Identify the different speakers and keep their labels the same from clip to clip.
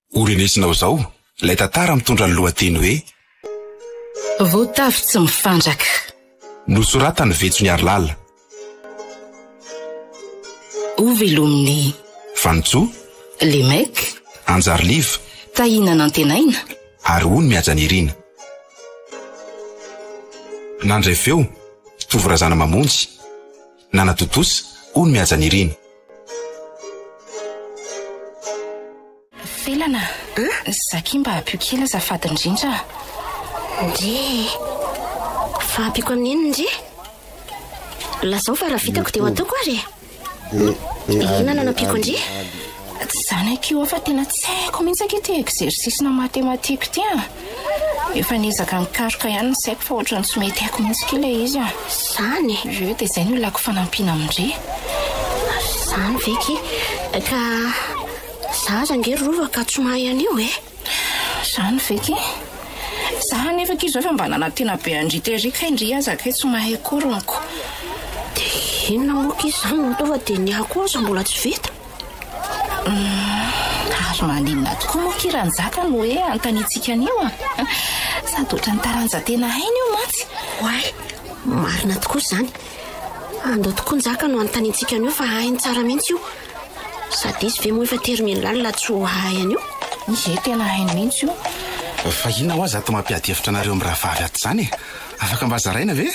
Speaker 1: Orenesinao zao, ilay tantara mitondra ny lohateny hoe
Speaker 2: voatavy tsy mifandraka.
Speaker 1: Nosoratany Vetsony Arilala.
Speaker 2: Ovelomin'ny
Speaker 1: Vanitsoa,
Speaker 2: Lemek,
Speaker 1: Anjariliva,
Speaker 2: Tahina Nantenaina,
Speaker 1: ary Ony Miajanirina. Nandray feo, Tovorazana Mamonjy, Nana Totosa, Ony Miajanirina.
Speaker 2: Felana, Zaki mba apio kely azafady indrindra.
Speaker 3: Ndre, fa apiko amin'iny ndre? Lazao fa raha vitako dia ho ataoko ary. Ina nanapiko ndre?
Speaker 2: Zany akio fa tena tsy haiko mihitsy ity exercice-na matematika ity. Efa nizaka nikaroka ihany ny saiko fa ohatrany tsy mety haiko mihitsy kely izy.
Speaker 3: Zany?
Speaker 2: Je dia izay no ilako fanampiana amindre.
Speaker 3: Zany veky, ka za zangery rova ka tsy mahay an'io
Speaker 2: Zany veky. Za nefa k'izy efa mba nana tena be andriterika indri azaka hoe tsy mahay koroniko.
Speaker 3: Dia inona moka izy zany no ataova dia ny akosa mbola tsy vita.
Speaker 2: Ary maninona tokoa moa kiranjaka no hoe antanitsika an'io sady ohatran'ny taranja tena hainy io mantsy.
Speaker 3: Hoay, marina tokoa zany. Andao tokoa ny zaka no antanitsika an'io fa hainy tsara mihitsy io. Sady izy ve moa efa termine lalina tsy ho hay an'io.
Speaker 2: Izy tena hainy mihitsy io.
Speaker 1: Fa inona ho azy ato mampiady hevitra anareo amin'ny raha vavy ato zany? Afaka mba zaraina ve?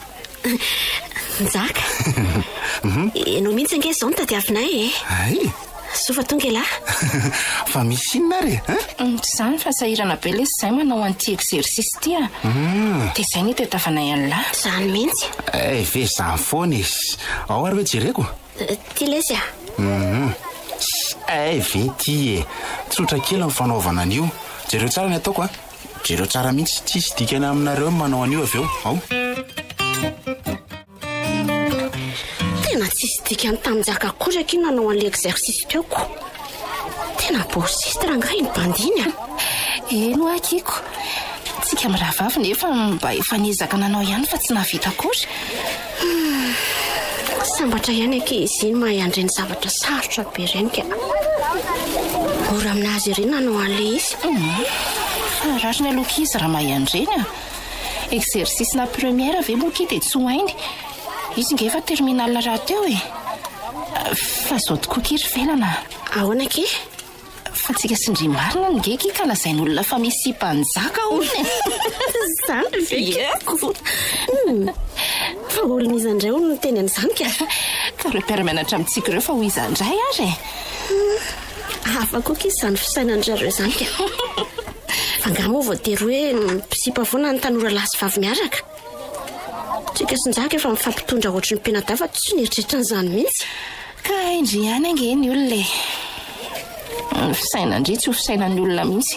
Speaker 3: Nzaka. Enao mihitsy ange zao no tadiavinay
Speaker 1: Ay,
Speaker 3: sofa tonga ela.
Speaker 1: fa misy inona re?
Speaker 2: Zany fa sahirana be lesy izay manao an'ity exercice ity dia izay ny tetavanay an'lahy.
Speaker 3: Zany mihitsy.
Speaker 1: Ve zany foana izy. Ao ary hoe jereko?
Speaker 3: Ty lesy
Speaker 1: Ve ty tsotra kely ny fanaovana an'io. Jereo tsara ny ataoko jereo tsara mihitsy tsisy dikany aminareo manao an'io avy eo. Ao.
Speaker 3: Tena tsisy dikany taminjaka akory aky nanao an'le exercice teoko. Tena bosistra rangahy ny bandiny
Speaker 2: Eno akiko. Tsika amin'ny raha vavy nefa mba efa nizaka nanao ihany fa tsy nahavita akory.
Speaker 3: Sambatra ihany aky izy iny mahay andreny zavatra sarotra be ireny ka. Ora aminazy ireny nanao an'le izy.
Speaker 2: Fa rariny aloha izy raha mahay andreny exercice na première ave moa dia tsy ho hainy. Izy nge efa terminal raha teo fa zao tokoa kiry Felana.
Speaker 3: Ahoana aky?
Speaker 2: Fa tsika sindry marina ngeky ka lazain'olona fa misy mpanjaka olona.
Speaker 3: Zany veko. Fa olona izy andray olona teny an'izany
Speaker 2: ka reo mpiara-mianatra amintsika ireo fa ho izy andray ary
Speaker 3: afaka koa izy zany fisainan'zareo izany ka. Fa nga moa voatery hoe misipa foana ny tanora lahy sy vavy miaraka. Tsika sinjaka efa mifampitondra ohatry ny penadafa tsy nieritreritra n'izany mihitsy.
Speaker 2: Ka indry ihany ange ny olona fisainandry tsy ho fisainan'ny olona mihitsy.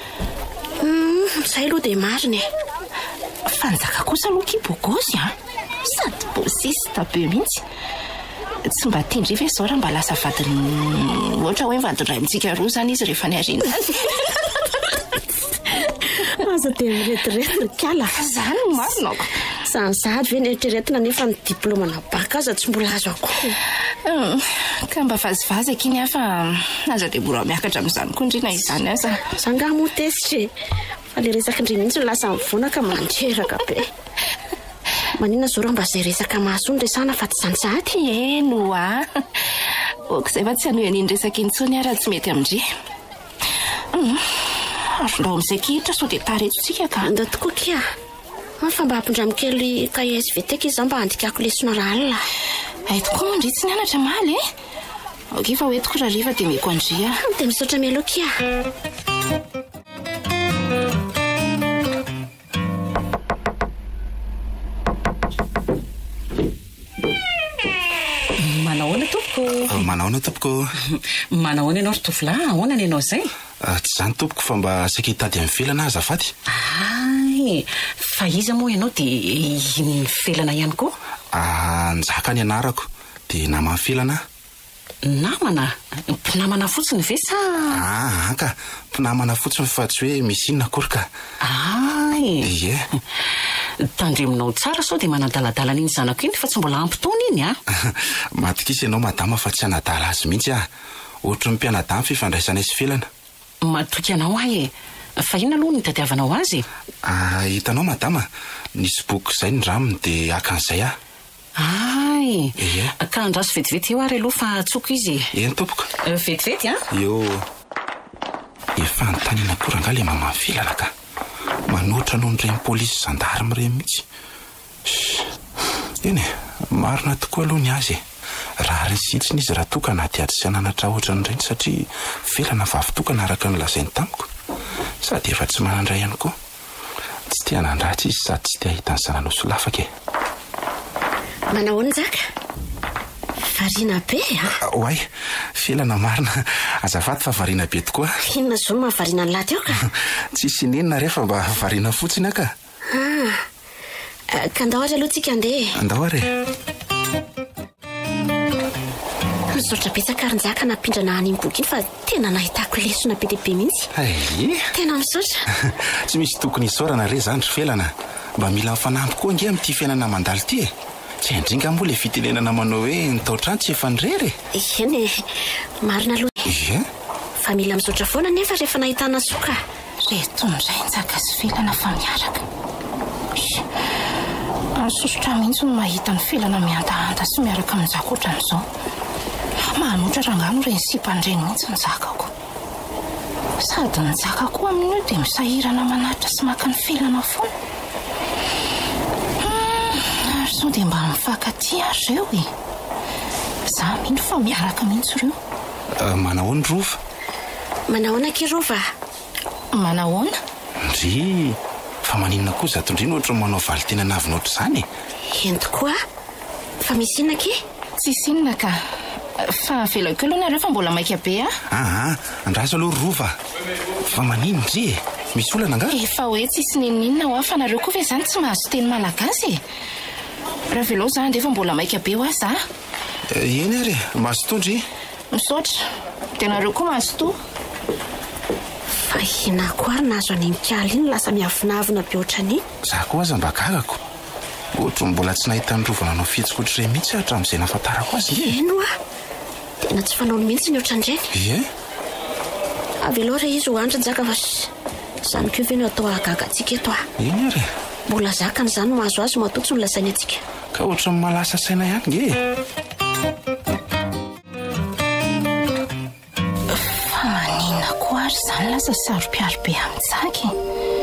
Speaker 3: Izay aloha dia marina
Speaker 2: fanjaka kosa aloha kibogosy sady bosista be mihitsy. Tsy mba tindry ve zao raha mba lasa vadiny ohatra hoe vadindray amintsika roa zany izy rehefa niarina.
Speaker 3: aza dia miretirety kala.
Speaker 2: Zany no marinako.
Speaker 3: Zany sady ve nieritrretina nefa ny diplôma na baka aza tsy mbola azo akory.
Speaker 2: Ka mba vazivazy akiny fa aza dia mbola miakatra amin'izany koa indrina izany aza.
Speaker 3: Zanga motesitra fa le resaka indray mihitsy lasa mivona ka mandreraka be. Manina zao raha mba zay resaka mahasony resana fa tsy zany sady.
Speaker 2: Eno okizay fa tsy hanoen'iny resaka intsony ary tsy mety amindry. Azondao amin'izay kihitra sao dia taretsotsika ka.
Speaker 3: Andao tokoa kia. Fa mba hampindramikely KSVT izy zao mba handikako lesona raha alina.
Speaker 2: Ay tokoa mandry tsy nianatra maly ok fa hoetiko raha riva dia meko andria.
Speaker 3: Dia misaotra mialoha kia.
Speaker 4: Manahoana tompoko?
Speaker 1: Manahoana tompoko?
Speaker 4: Manahoana ianao ry tovolahy? Ahoana ianao izay?
Speaker 1: Tsy zany tompoko fa mba saika hitady amin'ny felana azafady.
Speaker 4: Fa iza moa ianao dia ny felana ihany koa?
Speaker 1: Njaka ny anarako dia namana felana.
Speaker 4: Namana? Mpinamana fotsiny ve sa?
Speaker 1: Ka mpinamana fotsiny fa tsy hoe misy inona akory ka. Ie.
Speaker 4: Tandreminao tsara sao dia manadaladala n'iny zanako iny fa tsy mbola ampitony iny
Speaker 1: Matikisa ianao madama fa tsy anadala azy mihitsy ohatra ny mpianadahy ny fifandraisanay sy felana.
Speaker 4: Matoky anao ahy fa ina aloha ny tadiavanao azy?
Speaker 1: Hitanao madama, nisy boky izay ny ramony dia akan'izay aho.
Speaker 4: Ay, ka andraso vetivety eo ary aloha fa tsoko izy.
Speaker 1: Eny tompoko.
Speaker 4: Vetivety
Speaker 1: Eo. Efa anontaniana koa rangaha ilay mama filana ka. Manoatra noho ny reny polisy gendarme ireny mihitsy. Eny marina tokoa aloha ny azy. Raha resitsiny izy raha toka anaty ady sy ananatra ohatran'ireny satria felana vavy tokana araka ny lazainy tamiko. Sady efa tsy manandray ihany koa. Tsy tia nandratra izy sady tsy tia hahita ny zanany solafaka.
Speaker 3: Manahoana Jaka? Variana be
Speaker 1: Oay, felana marina. Azafady fa variana be tokoa.
Speaker 3: Inona zao no mahavariana ny lahy teo ka?
Speaker 1: Tsisy inenina rehefa mba variana fotsiny aka.
Speaker 3: Ka andao ary aloha tsika andeha.
Speaker 1: Andao ary.
Speaker 3: Misaotra betsaka ary Jaka nampindrana any boky iny fa tena nahitako lesona be dia be mihitsy. Tena misaotra.
Speaker 1: Tsy misy tokony isaorana re zany ry felana. Mba mila mifanampy koa nge amin'ity fiainana mandalo ity. Tsy handringa moa le fitenenana manao hoe ny taotrano tsy efa nirery.
Speaker 3: Eny, marina aloha. Fa mila misaotra foana nefa rehefa nahitana soka.
Speaker 2: Reto indray Jaka sy felana fa miaraka. Sosotra mihitsy no mahita ny felana miantahanta sy miaraka amin'ny Jaka ohatran'izao. Manoatra rangano ireny sipan'ireny mihitsy ny Jakako. Sady ny Jaka koa amin'io dia misahirana manatra sy maka ny felana foana. Ary sao dia mba mifankatia ary ireo e. Za mino fa miaraka mihitsy ireo.
Speaker 1: Manahoana rova?
Speaker 3: Manahoana ke rova?
Speaker 2: Manahoana?
Speaker 1: Ndry, fa maninona koa zato indriny ohatra manao valy tena navina ohatr'izany.
Speaker 3: Eny tokoa? Fa misy inona ke?
Speaker 2: Tsisy inona ka. Fa velako aloha nareo fa mbola maika be
Speaker 1: andraso aloha rova. Fa manino ndry misy olana nga?
Speaker 2: Efa hoe tsisy ninina ho fa nareo koa ve zany tsy mahazo teny malagasy. Raha velao zany dia efa mbola maika be ho aza.
Speaker 1: Eny ary, mahazo tondry.
Speaker 2: Misaotra, dia nareo koa mahazo to.
Speaker 3: Fa hina koa ary nahazo any Mikaly iny lasa miavinavina be ohatrany.
Speaker 1: Za koa aza mba gagako. Ohatra mbola tsy nahita ny rovana no fihetsika ohatr'ireny mihitsy hatramin'izay nahafantarako azy.
Speaker 3: Eno tena tsy fanaony mihitsy ny ohatran'ireny. Avelao re izy ho andra Jaka fa izany koa ve no atao ahagagantsika eto
Speaker 1: Eny ary.
Speaker 3: Mbola zakany izany mahazo azy matotsy ny lasainy antsika.
Speaker 1: Ka ohatra ny malasa saina ihany nge.
Speaker 2: Fa maninona koa ary izany lasa saropiarobe amin'ny Jaka.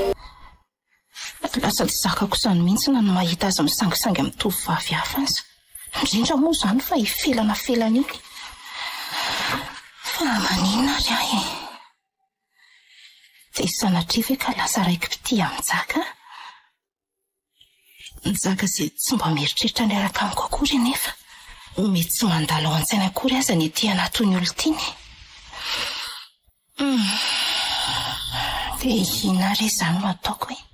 Speaker 2: Lasa tsy Jakako izany mihitsy na no mahita azy misangisangy amin'ny tovovavy hafa aza. Indrindra moa izany fa hifelana iny. Fa maninona ary ahy. Dia sanatria ve ka lasa raiky pity amin'ny Jaka? Ny Jaka izay tsy mba mieritreritra ny araka amiko akory nefa. Mety tsy mandalo ao an-tsaina akory aza ny ety anaty ny olon-tiny. Dia ina re izany no ataoko hoe.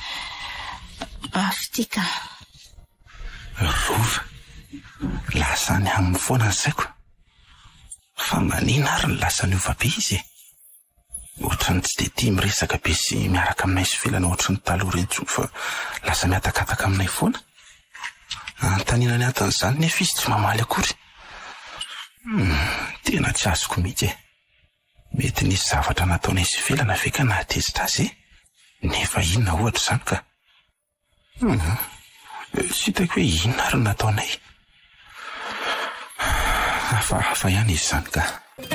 Speaker 2: Aftika.
Speaker 1: Rova. Lasa ny amin'ny foana ny saiko. Fa manina ary ny lasa ny ovabe izy. Ohatra ny tsy dia tia miresaka be sy miaraka aminay sy felana ohatra ny taloha ireny tsony fa lasa miatakataka aminay foana. Antanina ny atan'izany nefa izy tsy mamaly akory. Tena tsy azoko mihitsy. Mety nisy zavatra nataonay sy felana ve ka nahatezitra azy nefa inona ohatra izany ka. Tsy hitako hoe inona ary nataonay. Hafa ihany izy izany ka.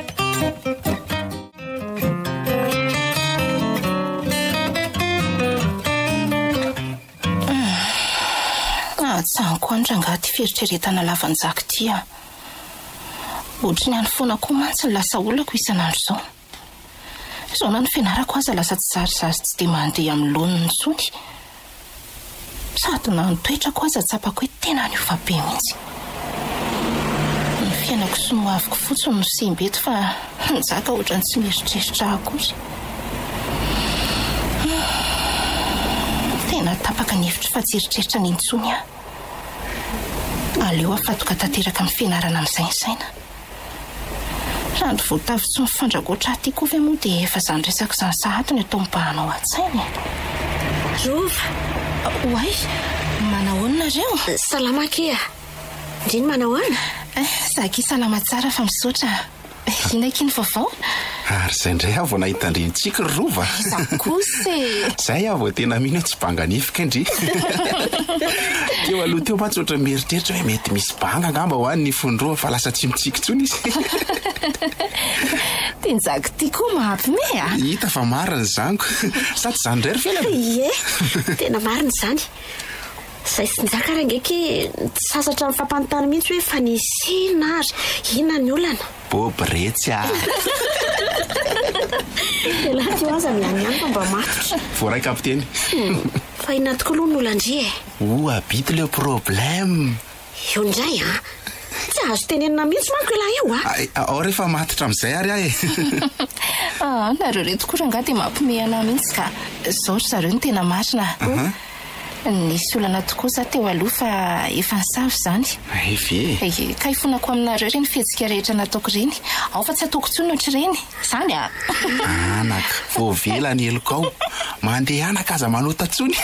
Speaker 2: Tsaniko andrangah ty fieritreretana lavan'ny Jaka ty ohatriny any foana koa mantsy ny lasa olako isanandro izao. Izao na ny fianarako aza lasa tsy zarizary tsy dia mandeha amin'ny laoniny intsony. Sady na ny toetrako aza tsapako hoe tena ny ovabe mihitsy. Ny fiainako sy no aviko fotsiny no sembeto fa ny Jaka ohatrany tsy mieritreritra akory. Tena tapaka ny hevitra fa tsy eritreritra ny intsony aleo afatoka tanteraka amin'ny fianarana amin'izay ny saina. Raha ny voatavy tsy mifandragoatra aty koa ve moa dia efa izany resaka izany sahady ny atao mibahanao an-tsainy.
Speaker 3: Rova.
Speaker 2: Oay, manahoana nareo?
Speaker 3: Salama ke ndriny manahoana?
Speaker 2: Zaky salama tsara fa misaotra. Inona kiny vaovao?
Speaker 1: Ary zay ndray aho vao nahita andrinitsika rova.
Speaker 2: Zakose.
Speaker 1: Zay aho vao tena mino hoe tsy banganifika indry. Teo aloha teo mantsy oatra mieritreritra hoe mety misy banga angamba ho any ny fondroa fa lasa tsy mitsika intsony izy.
Speaker 2: Tenjaka tia koa mahampime a.
Speaker 1: Hita fa marina zaniko. Sady zany indray ry felana.
Speaker 3: Ie, tena marina zany. Zay sy nizaka rangeky tsy sasatra ny fampanontany mihitsy hoe fa nisina ary inona ny olana.
Speaker 1: Boby retsy a.
Speaker 3: Lahat io aza miany fa mba matotra.
Speaker 1: Voaray kapiteny.
Speaker 3: Fa inona tokoa aloha ny olandry e.
Speaker 1: Habite le problème.
Speaker 3: Io ndray a. Tsy azo tenenina mihitsy manko ilahy io a.
Speaker 1: Ao rehefa matotra amin'izay ary ahy e.
Speaker 2: Nareo reto koa rangaha dia mampime anao mihitsy ka zao ry zareo ny tena marina. Nisy olana tokoa za teo aloha fa efa nisavy zany.
Speaker 1: Ve?
Speaker 2: Ka ifonako aminareo ireny fihetsika rehetra nataoko ireny. Ao fa tsy ataoko tsony ohatr'ireny. Zany a.
Speaker 1: Anaka, vao vela ny eloko ao. Mandeha anaka aza manota tsony.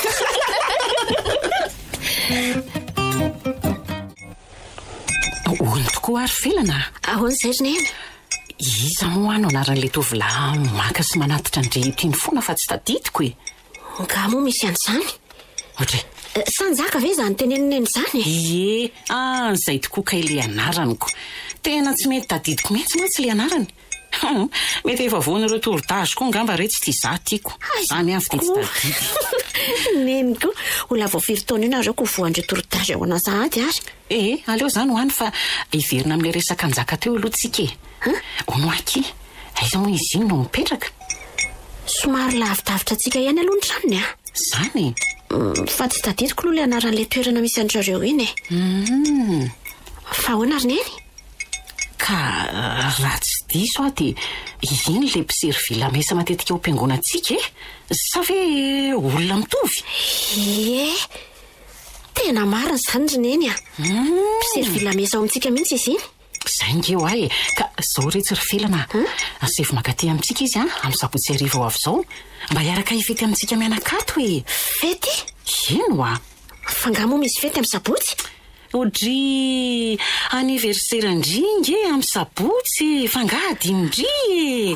Speaker 4: Ony tokoa ary felana.
Speaker 3: Ahoana izay ry neny?
Speaker 4: Iza moa ano anaran'ilay tovolahy maka sy manatitra ndre tiany foana fa tsy tadidiko e.
Speaker 3: Nga moa misy an'izany.
Speaker 4: Ohatry.
Speaker 3: Sanjaka ve zany teneniny zany?
Speaker 4: Ie, zay tokoa ka ilay anaraniko. Tena tsy mety tadidiko mihitsy mantsy ilay anarany. Mety efa voan'ireo torotage koa ngamba retsy ty za tiako. Zany avy ty tsy tadidy.
Speaker 3: Neniko, ola vao firy-taona io nareo ko voan'ireo torotage ao anazahady ary.
Speaker 4: Aleo zany ho any fa iverina amin'ilay resaka anjaka teo aloha tsika e. Ono aky, aiza moa izy iny no mipetraka.
Speaker 3: Somary lavidavitra tsika ihany aloha ny tranony a.
Speaker 4: Zany
Speaker 3: fa tsy tadidiko aloha ilay anaran'ilay toerana misy an'ireo iny e. Fa ahoana ry neny?
Speaker 4: Ka raha tsy diso aho dia iny le mpisery vilamesa matetika ao am-piangonantsika e. Sa ve olona mitovy?
Speaker 3: Ie, tena marina zany ry neny a. Mpisery vilamesa ao amintsika mihitsy izy iny.
Speaker 4: Zay ngeo ahy e. Ka zao rehetra ry felana. Asefo makaty amintsika izy amin'ny sabotsy ariva ho avy izao. Mba hiaraka hifety amintsika mianakato e.
Speaker 3: Fety?
Speaker 4: Ino a?
Speaker 3: Fa nga moa misy fety amin'ny sabotsy?
Speaker 4: Odry aniversera-ndringy e amin'ny sabotsy. Fa nga adimindry e.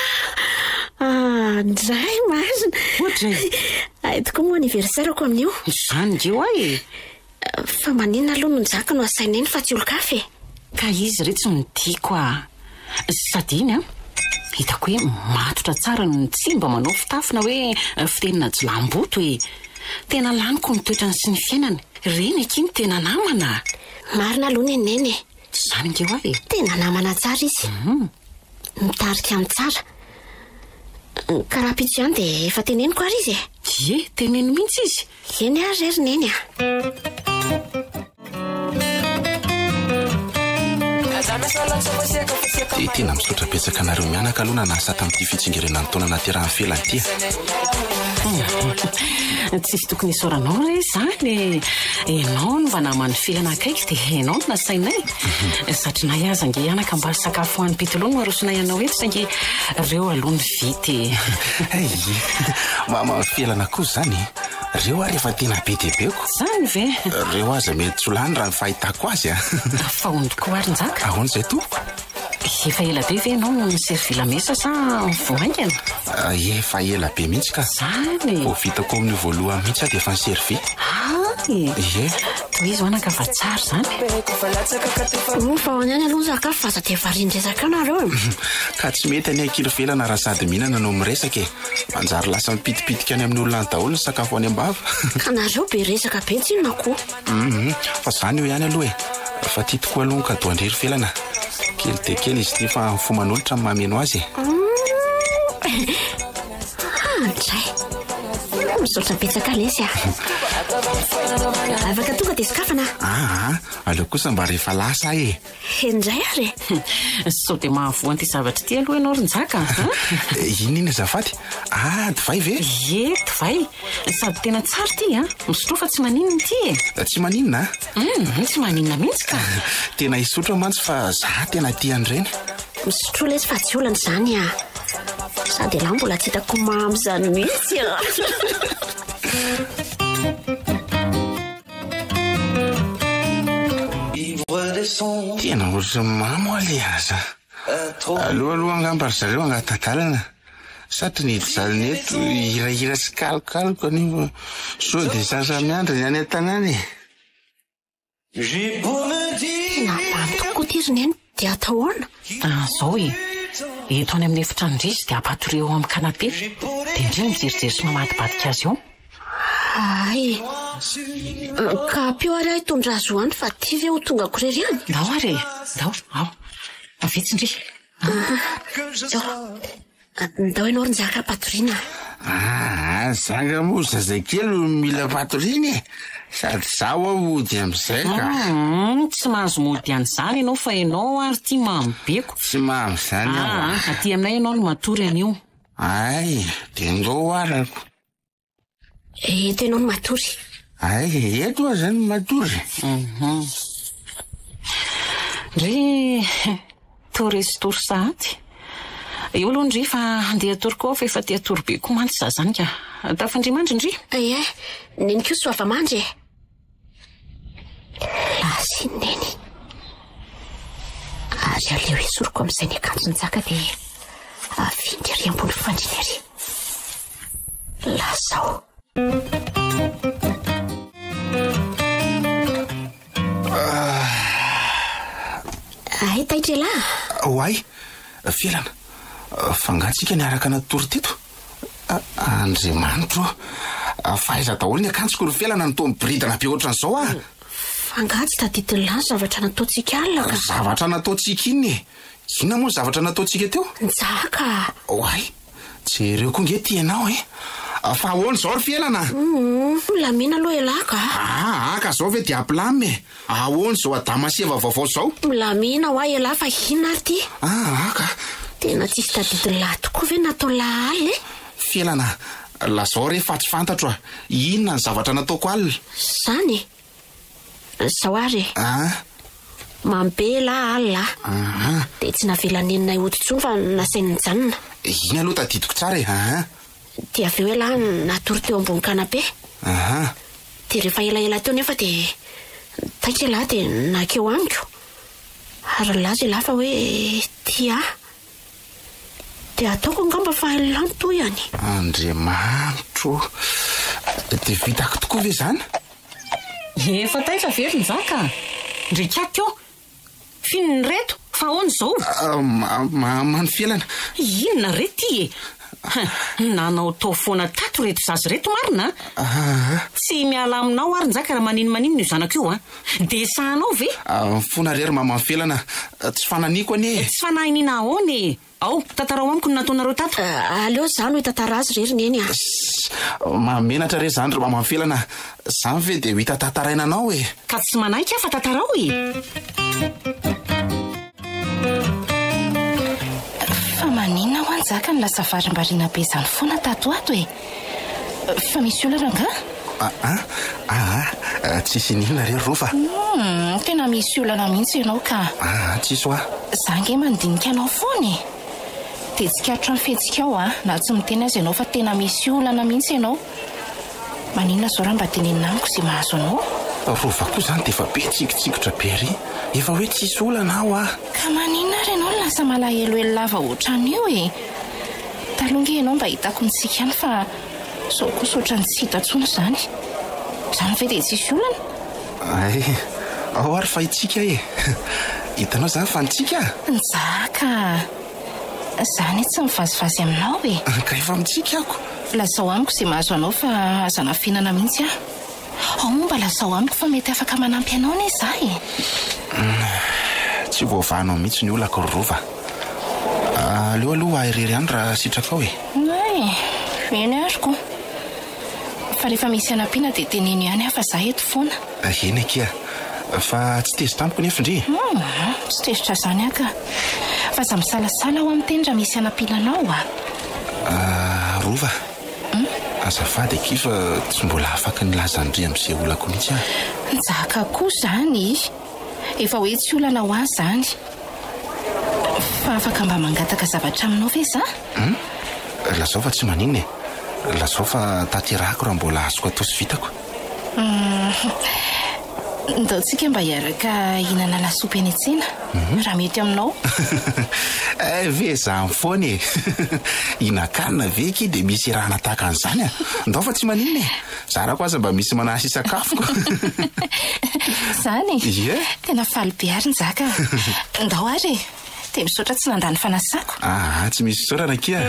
Speaker 3: Ndray marina.
Speaker 4: Odry.
Speaker 3: Aitoko moa aniverserako amin'io.
Speaker 4: Zany ngeo ahy e.
Speaker 3: Fa maninona aloha no nijaka no asaina eny fa tsy olo-kafe?
Speaker 4: Ka izy retsy no tiako a. Sady iny a, hitako hoe matotra tsara no tsy mba manao fitafina hoe fitenina jilamboto e. Tena laniko ny toetrany sy ny fiainany. Reny akiny tena namana.
Speaker 3: Marina aloha ny neny.
Speaker 4: Zany ngeo ahy.
Speaker 3: Tena namana tsara izy. Mitarika amin'ny tsara. Karaha pitso ihany dia efa teneniko ary izy e.
Speaker 4: Ie, teneno mihitsy izy.
Speaker 3: Eny ary ry neny a.
Speaker 1: Tena misaotra petsaka anareo mianaka aloha nanasa tamin'ity fitsingerenan'ny taona naterahan'ny felany ity.
Speaker 4: Tsisy tokony isoranao re zany. Enao no mba namany felana akaiky dia enao no nasainay. Satria na iaza nge anaka mba sakafo hoan'ny pitoloha no arosona ianao eto sange reo aloha ny vity.
Speaker 1: Mama felana koa zany. Reo ary efa tena be dia be ko.
Speaker 4: Zany ve?
Speaker 1: Reo aza mety tsy lany raha fahitako azy a.
Speaker 4: Fa ondoko ary njaka.
Speaker 1: Ahoana izay to?
Speaker 4: Efa ela be ve enao misery vilamesa sa voaingana?
Speaker 1: Efa ela be mihitsy ka.
Speaker 4: Zany.
Speaker 1: Vao vitako amin'ny voalohany mihitsy aho dia efa niservy. Ie.
Speaker 4: Toy izy hoanaka fa tsara zany.
Speaker 3: Fa hoany any aloha sakafo fa aza dia varindresaka nareo.
Speaker 1: Ka tsy mety any ankiry felana raha sady mihinana no miresaka e. Manjary lasa mipitipitika any amin'ny olona ny daholo ny sakafo any am-bava.
Speaker 3: Ka nareo be resaka be tsinona koa.
Speaker 1: Fa zany io ihany aloha e. Fa tia tokoa aloha ny kado andrery felana. Kely dia kely izy ty fa foman'olitra ny mameno azy.
Speaker 3: Ndray. Misaotra betsaka lesy a. Afaka tonga dia sokafana.
Speaker 1: Aleo kosa mba rehefa lasa e.
Speaker 3: Ndray ary.
Speaker 4: Sao dia mahavoan'ity zavatra ty aloha ianao rinjaka.
Speaker 1: Inona azafady? Divay ve?
Speaker 4: Ie, divay. Sady tena tsara ty a. Misotro fa tsy maninona ty e.
Speaker 1: Tsy maninona?
Speaker 4: Tsy maninona mihitsy ka.
Speaker 1: Tena isotro mantsy fa za tena tian'ireny.
Speaker 3: Misotro lesy fa tsy olana zany a. Sady lahy mbola tsy hitako mamy zany mihitsy a.
Speaker 1: Tena ohatry mamo ale aza. aloha angamba ry zareo angatadalana satria nety zany eto hirahira sy kalokaloka anio so dia sasa miandra ny any an-tanany
Speaker 3: napany tokoa tiriny any dia atahoana
Speaker 4: zao eto any amin'ny efitra andrizy dia apatoreo eo amin'ny kanape dia indriny mijerijery sy mamadibadika azy eo
Speaker 3: ay ka peo ary ahy tondra azo any fa ty ve ho tonga korery any
Speaker 4: ndao ary ndao ao avitsindry
Speaker 3: ndao ianao ry nizaka patoriana
Speaker 1: zanga moa zazakely mila patoriana sady zaho ahody am'izay ka
Speaker 4: tsy mahazo mody an'izany ianao fa ianao ary tia mamibeko
Speaker 1: tsy mamy zany
Speaker 4: aty aminay ianao no matory an'io
Speaker 1: ay dia ndao arako
Speaker 3: eto ianao no matory
Speaker 1: ay eto a zany matory
Speaker 4: ndry tory sy tory sahady io aloha ndry fa andeha toriko fa efa tia tory be koa mantsy za zany ka tafandrimandry ndry
Speaker 3: neny ko soava mandry lasy neny ary aleo esoriko amin'izay ny akanjo nitsaka dia avindy ary ambony fandriny ary lazao ay taitrela
Speaker 1: oay filana fangatsika niaraka natory teto andriamanitro fahaiza daholo ny akanjoko ry felana nyto mibiridana be ohatran'izao
Speaker 3: fangatsy tadidiny lany zavatra nataontsika alina ka
Speaker 1: zavatra nataontsika iny inona moa zavatra nataontsika teo
Speaker 3: nijaka
Speaker 1: oay jereo koa nge tianao fa ahoana zao ry felana
Speaker 3: lamina aloha elaka
Speaker 1: aka zao ve dia ampilamy ahoana zao adamaseva vaovao zao
Speaker 3: lamina ho ahy ela fa hina ary ty
Speaker 1: aka
Speaker 3: tena tsisy tadidiny lahy tokoa ve natao lahaly
Speaker 1: felana lazao rehefa tsy fantatro inona ny zavatra nataoko alina
Speaker 3: zany zao ary mambe lahy alina dia tsy navelanenina hodintsony fa nasainy nijanona
Speaker 1: iny aloha tadidiko tsara
Speaker 3: dia aveo hoe lahy natory teo ambony kanape dia rehefa elaela teo nefa dia taitra lahy dia nakeo amiko ary laza lahy fa hoe tia dia ataoko angamba fa lany to ihany
Speaker 1: andriamanitro dia vitako tokoa ve zany
Speaker 4: efa taitra very nizaka ndrikaky eo finony reto fa ahoana zao
Speaker 1: mano felana
Speaker 4: inona rety nanao tao foana tato reto zazy reto marina tsy miala aminao ary nizaka raha maninona io zanako io dia sahanao ve
Speaker 1: fona rery mamafelana tsy fananiko anie
Speaker 4: tsy fanahinina ahoany ao tantarao amiko no nataonareo tato
Speaker 3: aleo zany hoe tantara azy rery neny
Speaker 1: mamenatra re zany ro mamafelana zany ve dia ho hita tantarainanao
Speaker 4: ka tsy manaika fa tantarao
Speaker 2: maninona ho anjaka ny lasa varim-bariana be zany foana tato ato fa misy olana nga
Speaker 1: tsisy ninona re rova
Speaker 2: tena misy olana mihitsy ianao ka
Speaker 1: tsisy oa
Speaker 2: za nge mandinika anao foany dia tsikatro amin'ny fetsika ao na tsy miteny azy ianao fa tena misy olana mihitsy ianao maninona zao raha mba tenenina amiko izay mahazo anao
Speaker 1: rova koa zany dia efa be tsikitsikotra be ry efa hoe tsisy olana aho
Speaker 2: ka maninona ary ianao lasa malaheloelo lava ohatran'io talonga ianao mba hitako nitsika any fa zao kosa ohatrany tsy hitantsona zany ve dia tsisy olana
Speaker 1: ao ary fa itsika hitanao zany fa nitsika
Speaker 2: njaka zany tsy mivazivazy aminao
Speaker 1: ka efa mitsika ako
Speaker 2: lazao amiko izay mahazo anao fa azana fihinana mihitsy ao mba lazao amiko fa mety afaka manampy anao ny za
Speaker 1: tsy voavahanao mihitsy ny olako ry rova aleo aloha airery any raha sitraka ao
Speaker 2: eny aryko fa rehefa misy anampiana dia teneno ihany aho fa za eto foana
Speaker 1: eny akia fa tsy tezitra amiko nefa indri
Speaker 2: tsy tezitra zany aka fa za misalasala ao amin'ny teny raha misy anampiananao
Speaker 1: rova azafady akifa tsy mbola afaka nilazandry amin'izay olako mihitsy
Speaker 2: njaka koa zany efa hoe tsy olana ho azy zany fa afaka mba mangataka zavatra aminao ve za
Speaker 1: lazao fa tsy maninona lazao fa taterahako raha mbola azoko atao sy vitako
Speaker 2: Ndaontsika mba hiaraka hinana lasopy eny an-tsena raha mety aminao.
Speaker 1: Ve za foana e. Inakanina veky dia misy raha natahaka an'izany a. Ndao fa tsy maninona e. Zarako aza mba misy manahasy sakafoko.
Speaker 2: Zany
Speaker 1: Ie.
Speaker 2: tena faly be ary ny zaka. Ndao ary e. Dia misaotra tsy nandany fanasako.
Speaker 1: Tsy misy saorana kia.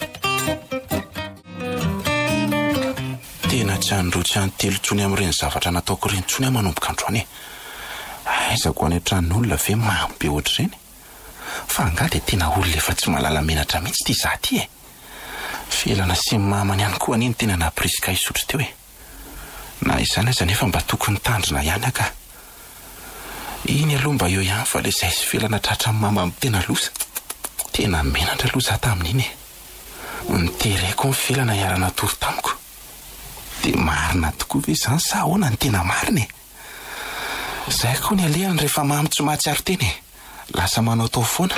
Speaker 1: Tena tsy androtsy antelo tsony amin'ireny zavatra nataoko ireny tsony manomboka androany e. Aizako any an-tranon'olona ve mamy be ohatr'ireny. Fa angaha dia tena olona efa tsy mahalala menatra mihitsy ty za ty e. Felana sy mamany ihany koa aniny tena napriska isotro teo e. Na izany aza nefa mba tokony tandrina ihany aka. Iny aloha mba eo ihany fa le izay sy felana tratra amin'ny mama tena losa. Tena menatra losa tamin'iny e. Nitereko ny felana iarana tory tamiko. Dia marina tokoa ve izany sa ahoana ny tena marina e. Izay koa ny alehany rehefa mamy tsy mahatsiaro teny e. Lasa manao tao foana.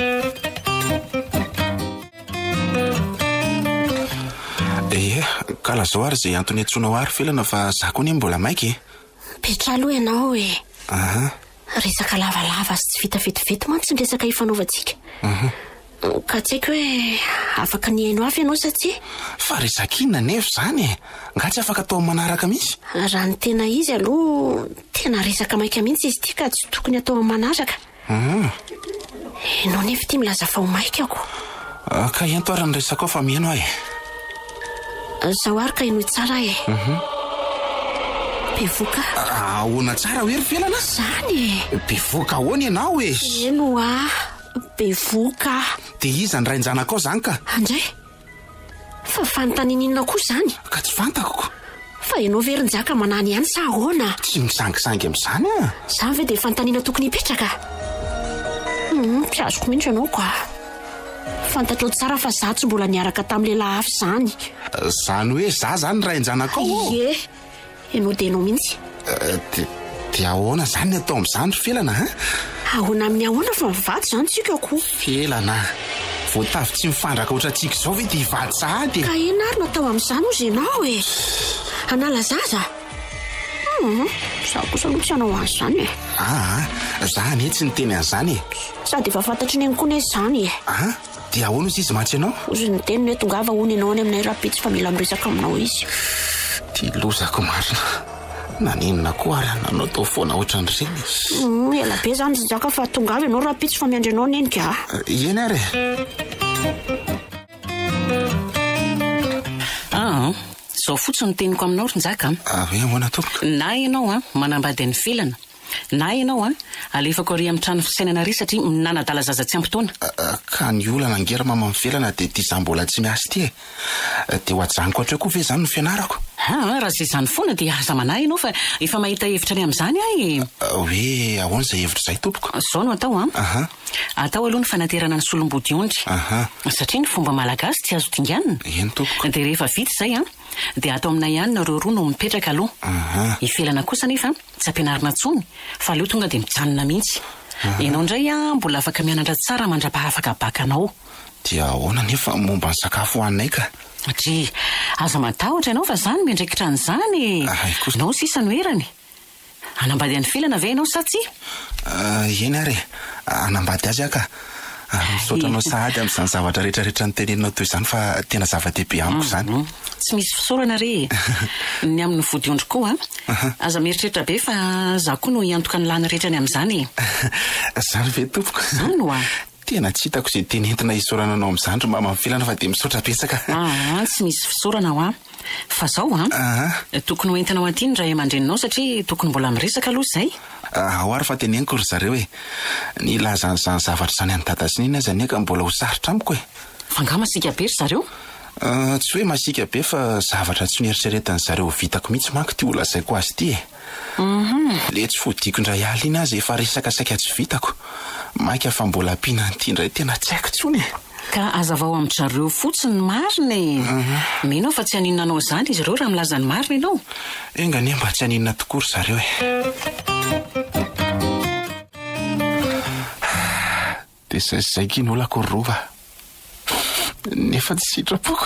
Speaker 1: Ka lazao ary izay antony antsoinao ary felana fa za koa ny mbola maika e.
Speaker 3: Petra aloha ianao e. Resaka lavalava sy tsy vita vetivety mantsy ny resaka hifanaovantsika. Ka tsy haiko hoe afaka ny haino avy ianao sa tsy?
Speaker 1: Fa resaka inona nefa izany e. Nga tsy afaka atao manaraka mihitsy.
Speaker 3: Raha ny tena izy aloha tena resaka maika mihitsy izy ty ka tsy tokony atao manaraka. Ianao nefa ty milaza fa ho maika ako.
Speaker 1: Ka ento ary ny resaka ao fa mihaino ahy.
Speaker 3: Zaho ary ka ino tsara e. Bevoka.
Speaker 1: Ahoana tsara hoe ry felana?
Speaker 3: Zany e.
Speaker 1: Bevoka ahoana ianao e?
Speaker 3: Eno bevoka.
Speaker 1: Dia iza ny rain-janako ao zany ka?
Speaker 3: Andray, fa fanontanininona koa zany.
Speaker 1: Ka tsy fantako.
Speaker 3: Fa ianao verin-jaka manany ihany sa ahoana?
Speaker 1: Tsy misangisangy amin'izany a.
Speaker 3: Zany ve dia fanontaniana tokony hipetraka? Mpiazoko mihitsy ianao koa. Fantatrao tsara fa za tsy mbola niaraka tamin'ny lehilahy hafa izany.
Speaker 1: Zany hoe za zany rain-janako ao?
Speaker 3: Ie, ianao dia ianao mihitsy.
Speaker 1: Dia ahoana zany ny atao amin'izany ry felana a?
Speaker 3: Ahoana amin'ny ahoana fa mivady izany tsika koa.
Speaker 1: Felana, voatavy tsy mifandraka oatra tsika izao ve dia hivady sahady.
Speaker 3: Ka ina ary natao amin'izany ozy ianao e. Hanala zaza. Za kosa aloha tsy hanao an'izany e.
Speaker 1: Za anie tsy niteny an'izany e.
Speaker 3: Sady efa fantatry ny any koa ny izany e.
Speaker 1: Dia ahoana ozy izy mantsy ianao?
Speaker 3: Ozy ny teny hoe tongava hono ianao any aminay rapitsy fa mila miresaka aminao izy.
Speaker 1: Ty lozako marina. Naninona koa ary nanao tao foana ohatran'ireny.
Speaker 3: Ela be zany zaka fa tongava ianao rapitsy fa miandry anao nenika.
Speaker 1: Eny ary.
Speaker 4: Zao fotsiny teniko aminao ry nzaka.
Speaker 1: Hoe ahoana tompoko?
Speaker 4: Na ianao manambady ny felana, na ianao alefako ary amin'ny trano fisainana ry satria minanadala zaza tsy ampy-taona.
Speaker 1: Ka ny olana angera mama mifelana dia tia za mbola tsy miasy ty e. Dia ho ajanoko hatreo koa ve zany no fianarako?
Speaker 4: Raha izay zany foana dia aza manahy ianao fa efa mahita hevitra any amin'izany ahy.
Speaker 1: Hoe ahoana izay hevitra izay tompoko?
Speaker 4: Zao no atao atao aloha ny fanaterana ny solom-body ondry. Satria ny fomba malagasy tsy azo dinganina.
Speaker 1: Eny tompoko.
Speaker 4: Dia rehefa vita izay dia atao aminay ihany nareo roa no mipetraka aloha. Ifelana kosa nefa tsy ampianarina tsony fa aleo tonga dia mijanona mihitsy. Ianao indray mbola afaka mianatra tsara mandrapahafaka bakanao.
Speaker 1: Dia ahoana nefa momba ny sakafo hoaninay ka?
Speaker 4: Dry, aza matahotra ianao fa zany miandraikitra an'izany. Nao sisa no herany. Anambady any felana ve ianao sa tsy?
Speaker 1: Eny ary, anambady azy aka. Misaotranao sahady amin'izany zavatra rehetrarehetra niteneninao toy izany fa tena zava-dehibe amiko izany.
Speaker 4: Tsy misy fisaorana re. Ny amin'ny vody ondry koa aza mieritreritra be fa za koa no hiantoka ny lany rehetra ny amin'izany.
Speaker 1: Zany ve tompoko?
Speaker 4: Zany ho
Speaker 1: tena tsy hitako izay tenentina hisaorana anao amin'izany ry mama mifelana fa dia misaotra betsaka.
Speaker 4: Tsy misy fisaorana ho fa zao tokony ho entinao aty ny ray aman-dreninao satria tokony mbola miresaka aloha izay.
Speaker 1: Ao ary fa teneniko ry zareo e. Ny lazan'izany zavatra izany any dada sy nina zany ka mbola ho sarotra amiko e.
Speaker 4: Fa nga masika be ry zareo?
Speaker 1: Tsy hoe masika be fa zavatra tsy nieritreretany zareo vitako mihitsy manko ty olazaiko azy ty e. Le tsy fodiko indray aly iny azy efa resaka saika tsy vitako. Maika fa mbola ampiana an'ity indray tena tsy haiko tsony e.
Speaker 4: Ka azavao amin'ny zareo fotsiny marina e. Mino fa tsy haninona anao izany izy ireo raha milaza ny marina ianao.
Speaker 1: Engane mba tsy haninona tokoa ry zareo e. Dia zay kiny olako rova. Nefa tsy sitrapoko.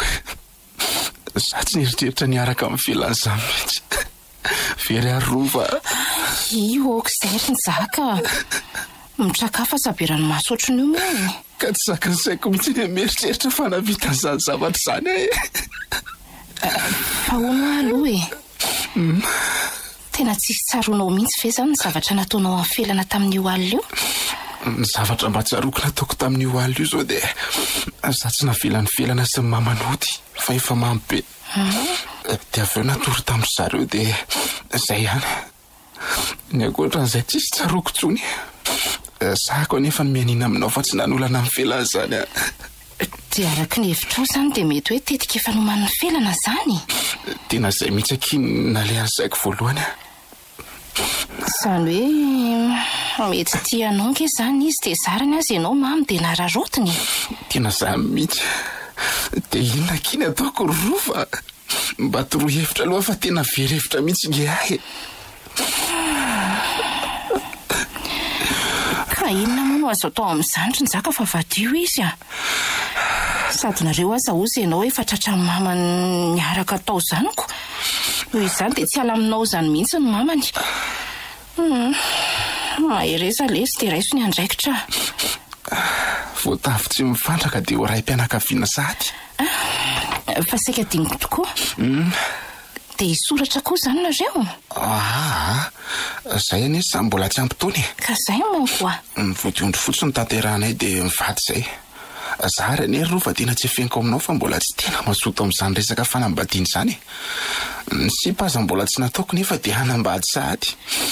Speaker 1: Za tsy nieritreritra niaraka amin'ny filan'izany mihitsy. Very arova.
Speaker 2: io okizay ry ny zaka mitrakafa sabirany masotro ny moa
Speaker 1: ka tsy zaka ny saiko mihitsy ny mieritreritra fa navita n'izany zavatra zany
Speaker 2: fa hono aloha tena tsisy tsaronao mihitsy ve zany ny zavatra nataonao amin'ny felana tamin'io alina io
Speaker 1: ny zavatra mba tsaroko nataoko tamin'io alina io zao dia za tsy navelany felana sy ny mamanody fa efa mamy be dia avy eo natory tamin'ny zareo dia zay ihany ny ankoatran'izay tsisy tsaroko tsony zako anefa ny mianina aminao fa tsy nanolana amin'ny felana zany
Speaker 2: dia araka ny hevitrao zany dia mety hoe tetika efa nomany ny felana zany
Speaker 1: tena izay mihitsy akiny nalehan'ny saiko voalohany
Speaker 2: zany hoe mety tianao nke zany izy dia zarany azy ianao mamy dia nararotiny
Speaker 1: tena zany mihitsy dia inona kiny ataoko rova mba toroa hevitra aloha fa tena very hevitra mihitsy nge ahy
Speaker 2: ka inona moa no azo atao amin'izany ny zaka fa vadio izy sady nareo aza ozy ianao efa tratrany mamany niaraka atao zaniko noho izany dia tsy ala aminao zany mihitsy ny mamany ereza lesy dia raiso ny andraikitra
Speaker 1: voatavy tsy mifandraka dia ho ray mpianakaviana sady
Speaker 2: fa saika diniko tokoa dia hisoratra koa zany nareo
Speaker 1: zay anie za mbola tsy ampitony
Speaker 2: ka zay mankoa
Speaker 1: voadiondro fotsiny tanterahanay dia mivady zay zary anie ro fa tena tsy efeniko aminao fa mbola tsy tena mazoto amin'izany resaka fanambadiana izany ny sipaza mbola tsy nataoko nefa dia hanambady sady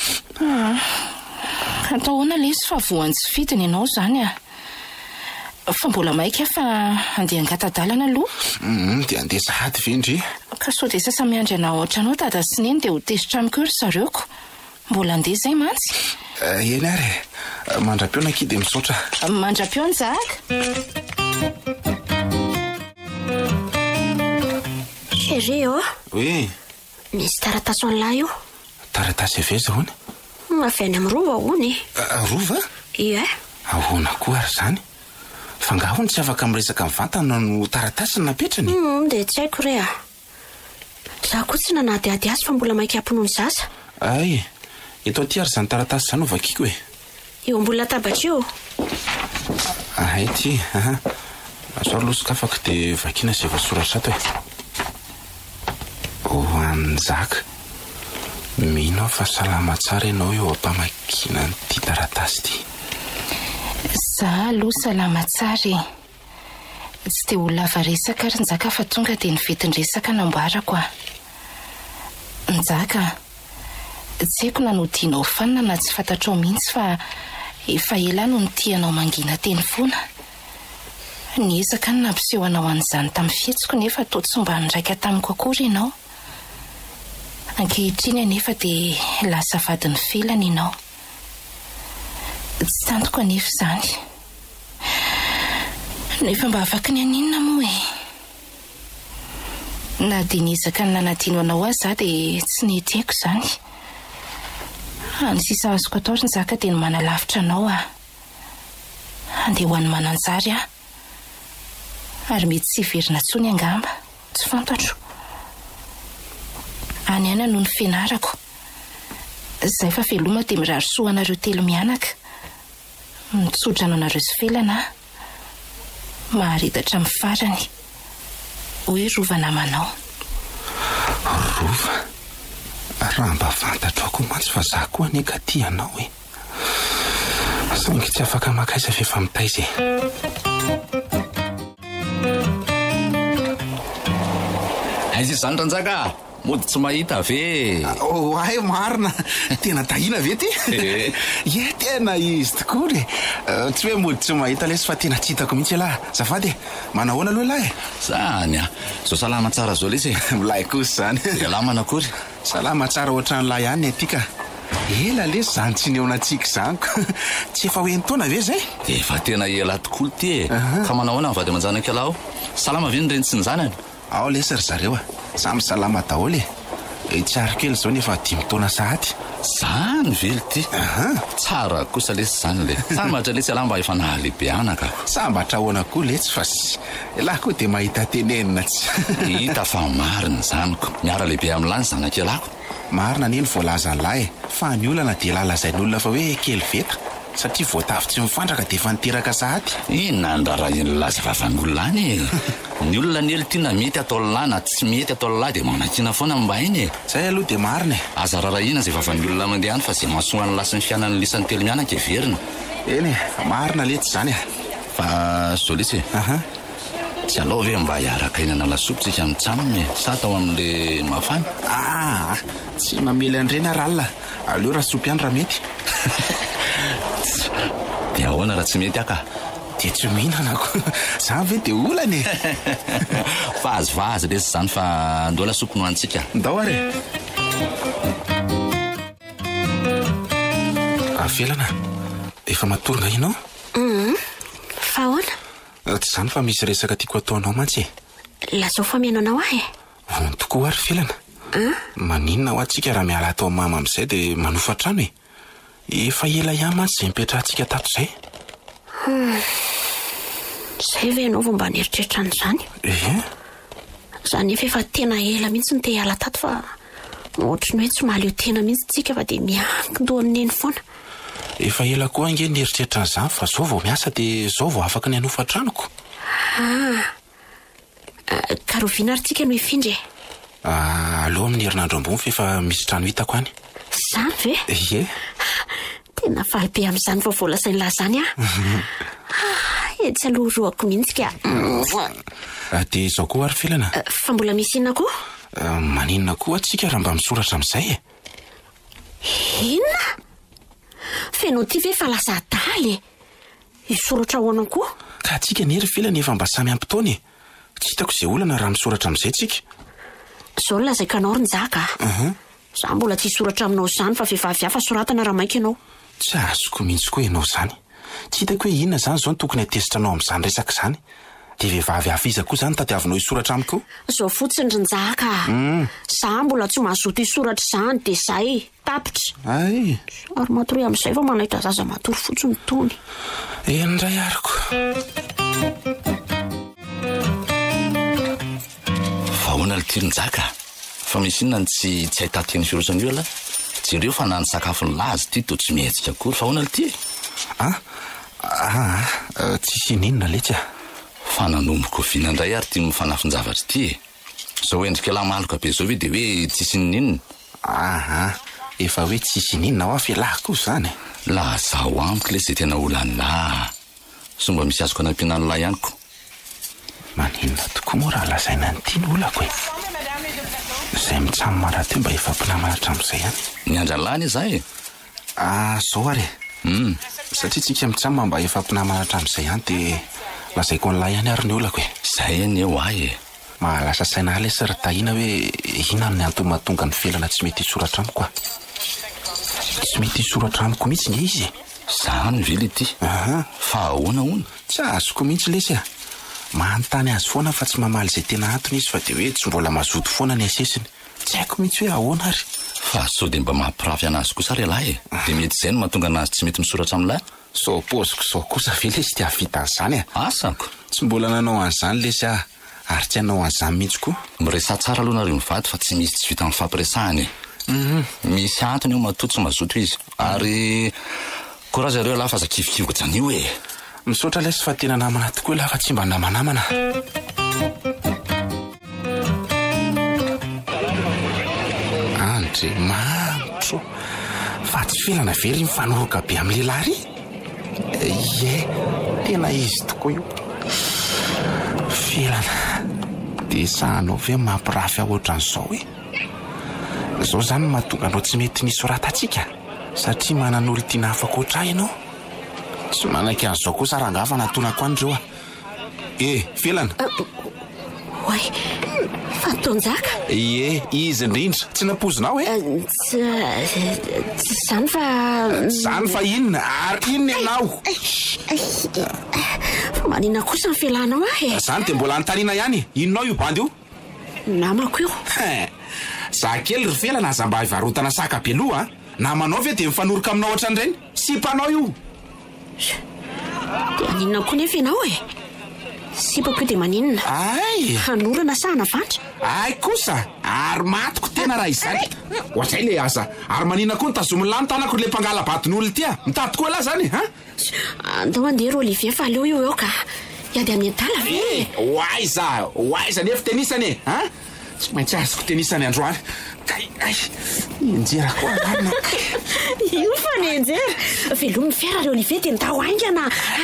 Speaker 2: atahoana lesy fa voany tsy fidiny ianao zany fa mbola maika fa andeha angatadalana aloha
Speaker 1: dia andeha sady vendry
Speaker 2: ka sao dia sasa miandry anao ohatranao dada sineny dia ho tezitra amiko ry zareoko mbola andeha zay mantsy
Speaker 1: eny ary mandra-peo nakidy misaotra
Speaker 2: mandra-peo ny zaka
Speaker 3: chéri
Speaker 1: oe
Speaker 3: misy taratasy an'lahy io
Speaker 1: taratasy ave zahoany
Speaker 3: avy any amin'ny rova hony
Speaker 1: rova
Speaker 3: ie
Speaker 1: ahoana koa ary zany fa ngahony tsy afaka miresaka mivantana no taratasy ny napetrany
Speaker 3: dia tsy haiko re za koa tsy nanadiady azy fa mbola mainka ampinoany zaza
Speaker 1: ay eto aty ary zany taratasy zany ho vakiko e
Speaker 3: eo ambony latabatra io
Speaker 1: ay ty azo alosoka afaka dia vakina izay voasoratra ato ho an'ny zaka mino fa salama tsara ianao eo ampamakina nyty taratasy ty
Speaker 2: za aloha salama tsara tsy dia ho lava resaka ary nyzaka fa tonga dia nivetiny-resaka namboarako nyzaka tsy haiko nanodianao fanina na tsy fantatrao mihitsy fa efa ela no nitianao mangina teny foana niezaka ny nampisehoanao an'izany tamin'ny fihetsiko nefa to tsy mba niraika tamiko akory ianao ankehitriny anefa dia lasa vadiny felana ianao tsy tantoko anefa izany nefa mba afaka ny aninona moa na dia niezaka ny nanadino anao azy za dia tsy nety haiko izany ny sisa azoko atao ry ny zaka dia ny manalavitra anao andeha ho an'ny mananjary ary mety tsy verina tsony angamba tsy fantatro any ana noho ny fianarako izay fa veloma dia mirarisoa anareo telo mianaka mitsodrano anareo sy felana maharidatra amin'ny farany hoe rova namanao
Speaker 1: rova raha mba fantatra ako mantsy fa za koa aneka ty anao saingy tsy afaka makaiza fefa mitaiza
Speaker 5: aiza izany ranjaka mody tsy mahita ve
Speaker 1: ay marina tena tahina ve ty tena izy tokoa re tsy hoe mody tsy mahita lesy fa tena tsy hitako mihitsy alahy zafady manahoana aloha lahy
Speaker 5: zany zao salama tsara zao lesy
Speaker 1: milay kosy zany
Speaker 5: lahy manakory
Speaker 1: salama tsara ohatran'lahy ihany atyka ela lesy zany tsy neonatsika zanyko tsy efa hoe nytaona ve zay
Speaker 5: dia efa tena ela tokoa ty ka manahoana mivady aman-janaka laho salama ve ny reny tsy ny zanany
Speaker 1: ao lesy ry zareo samy salama daholo tsy arikely zao nefa 5 taona sahady
Speaker 5: Zany vely ty. Tsara kosa lesy zany le. Sambatra lesy alamba efa nahalehibe anaka.
Speaker 1: Sambatra ahoana koa letsy fa lahy koa dia mahita tenenina tsy.
Speaker 5: Hita fa marina zaniko. Miara lehibe amin'lany zanak'elako.
Speaker 1: Marina neny voalaza lahy fa ny olana dia lalazain'olona fa hoe kely veta satria voatavy tsy mifandraka dia efa niteraka sahady.
Speaker 5: Ina andrara laza vavan'olona any. Ny olona ny elitiana mety atao lahy na tsy mety atao lahy dia manakina foana mba iny.
Speaker 1: Zay aloha dia marina.
Speaker 5: Aza rarahina zay vavan'olona mandeha any fa zay mahasoa ny lasy ny fiainan'ny lisan'ny telo mianaka everina.
Speaker 1: Eny marina letsy zany
Speaker 5: fa zao letsy tsy alao ve mba hiaraka hinana lasopy tsika mitsaminy sa atao amin'le mafana?
Speaker 1: Tsy mamely andreny aralina. Aleo raha sopy ihany raha mety.
Speaker 5: Dia ahoana raha tsy mety aka?
Speaker 1: Dia tsy mihinanako. Zany ve dia olana
Speaker 5: Vazivazy lesy zany fa andao lasopy no antsika.
Speaker 1: Ndao ary. Avelana. Efa matory nga inao?
Speaker 3: Fa ahoana?
Speaker 1: Tsy zany fa misy resaka tiako ataonao mantsy.
Speaker 3: Lazao fa meno anao ahy.
Speaker 1: Vony tokoa ary Felana. Maninona ho antsika raha miala atao mama amin'izay dia manofa trano e. Efa ela ihany mantsy izay mipetrahantsika tato izay.
Speaker 3: Zay ve ianao vao mba nieritreritra an'izany? Zany efa tena ela mihitsy ny te hiala tato fa ohatrany hoe tsy mahaleo tena mihitsy tsika fa dia miankin-dohan'ny neny foana.
Speaker 1: Efa ela koa ange nieritreritra an'izany fa zao vao miasa dia zao vao afaka ny hanofa tranoko.
Speaker 3: Karoviana ary tsika no hifindry.
Speaker 1: Aleo amin'ny herinandro ambony fa efa misy trano hitako any.
Speaker 3: Zany ve? Tena faly be amin'izany vao voalasainy lahy zany etsy aloha roako mihitsy ka.
Speaker 1: Dia izao koa ary Felana.
Speaker 3: Fa mbola misy inona koa?
Speaker 1: Maninona koa atsika raha mba misoratra amin'izay
Speaker 3: Inona? Feno ty ve fa lasa adaly isoratra ahoana koa?
Speaker 1: Ka atsika nery Felana efa mba samy ampitaony. Tsy hitako izay olana raha misoratra amin'izay tsika.
Speaker 3: Zao lazaiko anao ry nizaka. Za mbola tsy soratra aminao zany fa vehivavy hafa soratana raha mainka ianao.
Speaker 1: Tsy azoko mihitsy koa ianao zany. Tsy hitako hoe inona zany zao no tokony hatesitra anao amin'izany resaka izany. Dia vehivavy hafa iza koa zany tadiavinao hisoratra amiko?
Speaker 3: Zao fotsiny ry nizaka. Za mbola tsy mazoto hisoratra izany dia zay tapitra. Ary matory amin'izay fa manahitra zaza matory fotsiny tony.
Speaker 1: Indray ariko.
Speaker 5: Ahoana le tirin-jaka fa misy inona tsy ahitaty ny firosan'io ala jereo fa na ny sakafony lazy ty to tsy mihetsika akory fa ahoana le ty
Speaker 1: tsisy ninona letsy
Speaker 5: fa nanomboka vinandray ary ty mifanafinjavatra ty zao endrika lahy maloka be zao ve dia hoe tsisy ninona
Speaker 1: efa hoe tsisy ninona ho afy lahy koa zany
Speaker 5: la zaho amiko le zay tena olana somba misy azoko anampiana ny lahy ihanyko.
Speaker 1: Maninona tokoa moa raha lazaina ny tiany olako izay mitsamy marato mba efa mpinamana hatramin'izay ihany.
Speaker 5: Ny andralany izahay
Speaker 1: zao ary satria tsika mitsamy mba efa mpinamana hatramin'izay ihany dia lazaiko ny lahy ihany ary ny olako
Speaker 5: zay any eo ahy
Speaker 1: mahalasa saina ala sy rytahina hoe inona ny antony mahatonga ny Felana tsy mety hisoratra amiko tsy mety hisoratra amiko mihitsy nge izy
Speaker 5: zany vely ity fa ahoana hono
Speaker 1: tsy azoko mihitsy lesy manontany azy foana fa tsy mamaly izay tena antony izy fa dia hoe tsy mbola mazoto foana ny asesiny tsy haiko mihitsy hoe ahoana ary
Speaker 5: fa sao dia mba mampirafy anazy kosa ry lahy dia mety izay no mahatonga anazy tsy mety misoratra amin'lahy
Speaker 1: sao poziko sao kosa ve lesy tia vita an'izany
Speaker 5: asako
Speaker 1: tsy mbola nanao an'izany lesy ary tsy hanao an'izany mihitsy koa
Speaker 5: miresa tsara aloha nareo mivady fa tsy misy tsy vita amin'ny fampiresahany misy antony eo matoto tsy mazoto izy ary koa zareo lahy fa aza kivikivoka janio
Speaker 1: misaotra lesy fa tena namana tokoa laha fa tsy mba namanamana. Andriamanitro fa tsy Felana very mifanoroka be amin'ny lehilahy tena izy tokoa io Felana dia sahanao ve mampirafy ohatran'izao zao zany mahatonga anao tsy mety nisoratantsika satria manan'olo tiana afaka oatra ianao tsy manaiky an'izao kosa rangafa natonako an'ireo Felana
Speaker 3: Oay, fantonjaka?
Speaker 1: Izy indrindra, tsy napozinao
Speaker 3: Tsy zany fa...
Speaker 1: Zany fa inona, ary inona ianao?
Speaker 3: Manina kosa ny fialanao
Speaker 1: Zany dia mbola anotaniana ihany, inonao io bandy io?
Speaker 3: Namako io.
Speaker 1: Za kely ry Felana aza mba hivarotana saka be aloha namanao ve dia mifanoroka aminao ohatran'ireny sy mpanao io
Speaker 3: dia maninona koa nefa ianao e sipako io dia maninona
Speaker 1: ay
Speaker 3: hanorana sahana vatra
Speaker 1: ay kosa ary matiko tena raha izany ohatray le asa ary maninona koa nitazomin'ny lany tanako le mpangala-badin'olo tya mitady koa lahy zany ha
Speaker 3: andao andeha ro Olivier fa aleo io eo ka iady amin'ny adala ve
Speaker 1: oaiza nefa tenisany e ha tsy maintsy azoko tenisany androany ay enjera koa marina
Speaker 3: io fa ny enjera velomin'ny fiara re Olivier dia ndao aingana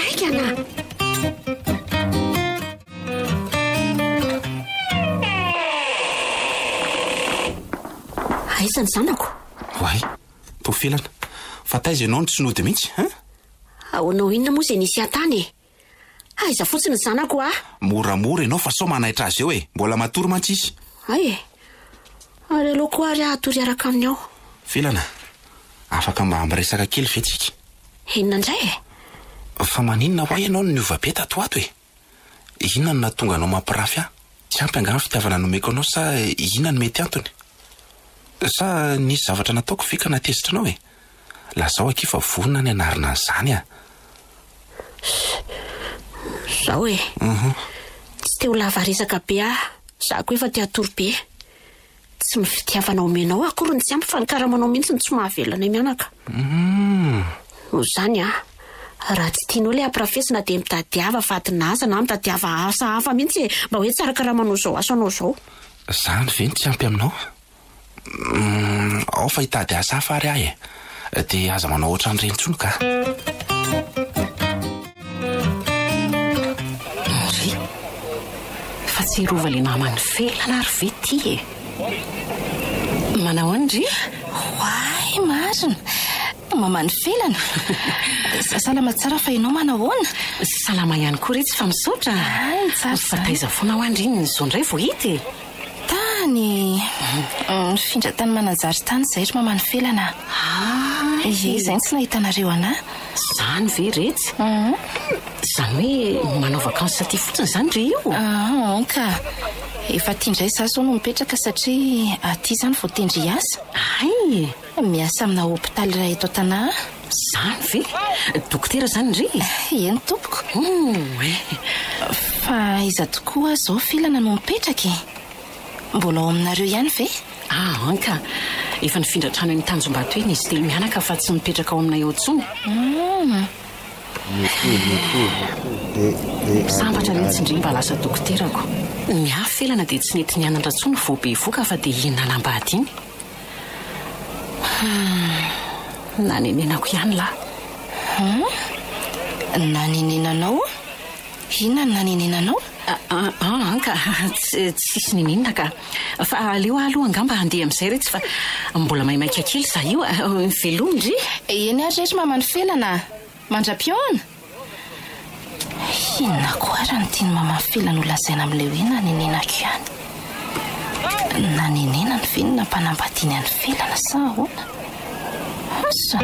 Speaker 3: aizany zanako
Speaker 1: oay tofelana fa taiza ianao ny tsinody mihitsy ha
Speaker 3: ahoanao inona moa izay nisy atany aiza fotsiny zanako
Speaker 1: moramora ianao fa sao manaitra azy eo e mbola matory mantsy izy
Speaker 3: ay ary aloha koa ary ahatory araka aminy ao
Speaker 1: felana afaka mba amresaka kely vetsika
Speaker 3: inona indray
Speaker 1: fa maninona ho ianao no niova-be tato ato e inona no natonga anao mampirafy ahy tsy ampy angamy fitiavana nomeko anao sa inona no mety antony sa nisy zavatra nataoko fika natezitra anao e lazao akifa vonina ny anarina an'izany
Speaker 3: zao e tsy teo lavaresaka be zako efa te atory be tsy mifitiavana omenao akory ny tsy ampy fa ny karamanao mihitsy ny tsy mahavelana mianaka no zany raha tsy tianao le ampirafesina dia mitadiava fatinaza na mitadiava asa hafa mihitsy mba hoe tsara karamanao zao asanao zao
Speaker 1: zany ve ny tsy ampy aminao ao fa hitady asa hafa ary ahy e dia aza manao ohatran'ireny intsony ka
Speaker 4: fa tsy rova le namany felana ary ve ty e manao andry
Speaker 2: hoay marina mamany felana salama tsara fa ianao manahoana
Speaker 4: salama ihany koa retsy fa misaotra fa taiza foana ho andry iny zao ndray vo hita e
Speaker 2: tany findra tany mananjary tany zay ry mamany felana izay tsy nahitanareo anahy
Speaker 4: zany ve retsy zany hoe manao vakansa ty fotsiny zany ry io
Speaker 2: ka efa tiandray za zao no mipetraka satria aty zany vao tendry asa
Speaker 4: ay
Speaker 2: miasa amina hôpitaly iray eto an-tanà
Speaker 4: zany ve dokotera zany ry
Speaker 2: eny tompoko fa iza tokoa zao felana no mipetraka mbola ao aminareo ihany ve
Speaker 4: anka efa nifindratrano ny tanjom-bato eny izy dia mianaka fa tsy mipetraka ao aminay eo ntsony sambatra mihitsy indry mba lasa dokoterako ny afy felana dia tsy nety nianatra ntsony vao be voka fa dia inona nambady iny nanenenako ihany lahy
Speaker 2: nanenenanao inona nanenenanao
Speaker 4: anka tsisy ninina ka fa aleo aloha angamba handeha amin'izay retsy fa mbola maimaika kely za io velomindry
Speaker 2: eny ary rehetra mamany felana mandra-piona inona koa raha ny tiany mamany felana ho lazaina amin'ilay hoe nanenenako ihany nanenena ny venona mpanambadiany any felana sa ahoana asa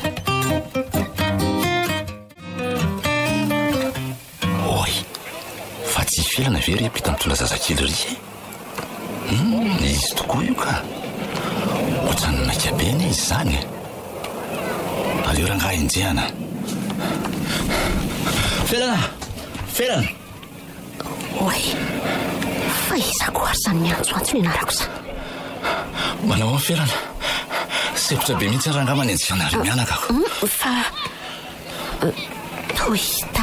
Speaker 5: fa tsy felana ve ry pita mitondra zazakely ry izy tokoa io ka ohatrany nakabeny izy zany aleo rangaha enjehana felana
Speaker 3: oay fa izako ary zany miantsoantso ianarako za
Speaker 5: manao amin'ny felana sepotra be mihitsy ny rangaha manenjehana ry mianakako
Speaker 3: fa toy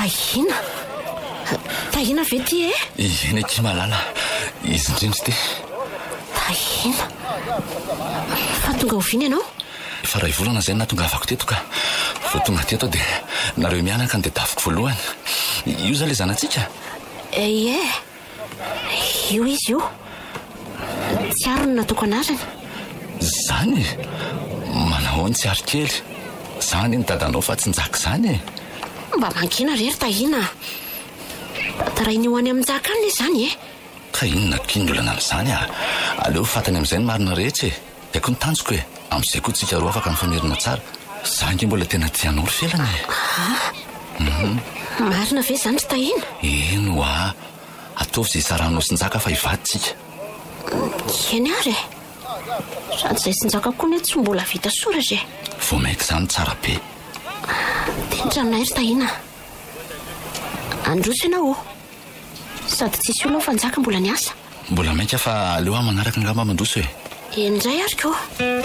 Speaker 3: tahina ve ty
Speaker 5: eny aky malala izy indrindry ty
Speaker 3: tahina fa tonga oviny ianao
Speaker 5: fa raha ivolana zay natongavako teto ka vo tonga teto dia nareo mianaka ny dia daviko voalohany io za le zanatsika
Speaker 3: io izy io tsy ary no nataoko anarany
Speaker 5: zany manao ny tsy ary kely zany ny dadanao fa tsy njaka zany
Speaker 3: mba mankina rery tahina tarainy ho any amin'njaka any le zany
Speaker 5: ka inona kindolana amin'izany aleo fatany amin'izay ny marina rehetra haiko ny tanjoko amin'izay koa tsika roa afaka mifamerina tsara zange mbola tena tianao ry felana
Speaker 3: marina ve zany ry tahina
Speaker 5: eno ataovy zay saranao sy njaka fa hivaditsika
Speaker 3: eny ary Sady izay sinjaka koa ny tsy mbola vita soratra e.
Speaker 5: Vao maika izany tsara be.
Speaker 3: Dia nitranonay ry Tahina. Androso ianao sady tsisy olona fanjaka mbola niasa.
Speaker 5: Mbola maika fa aleo aho manaraka angamba mandroso e.
Speaker 3: Indray ary koa.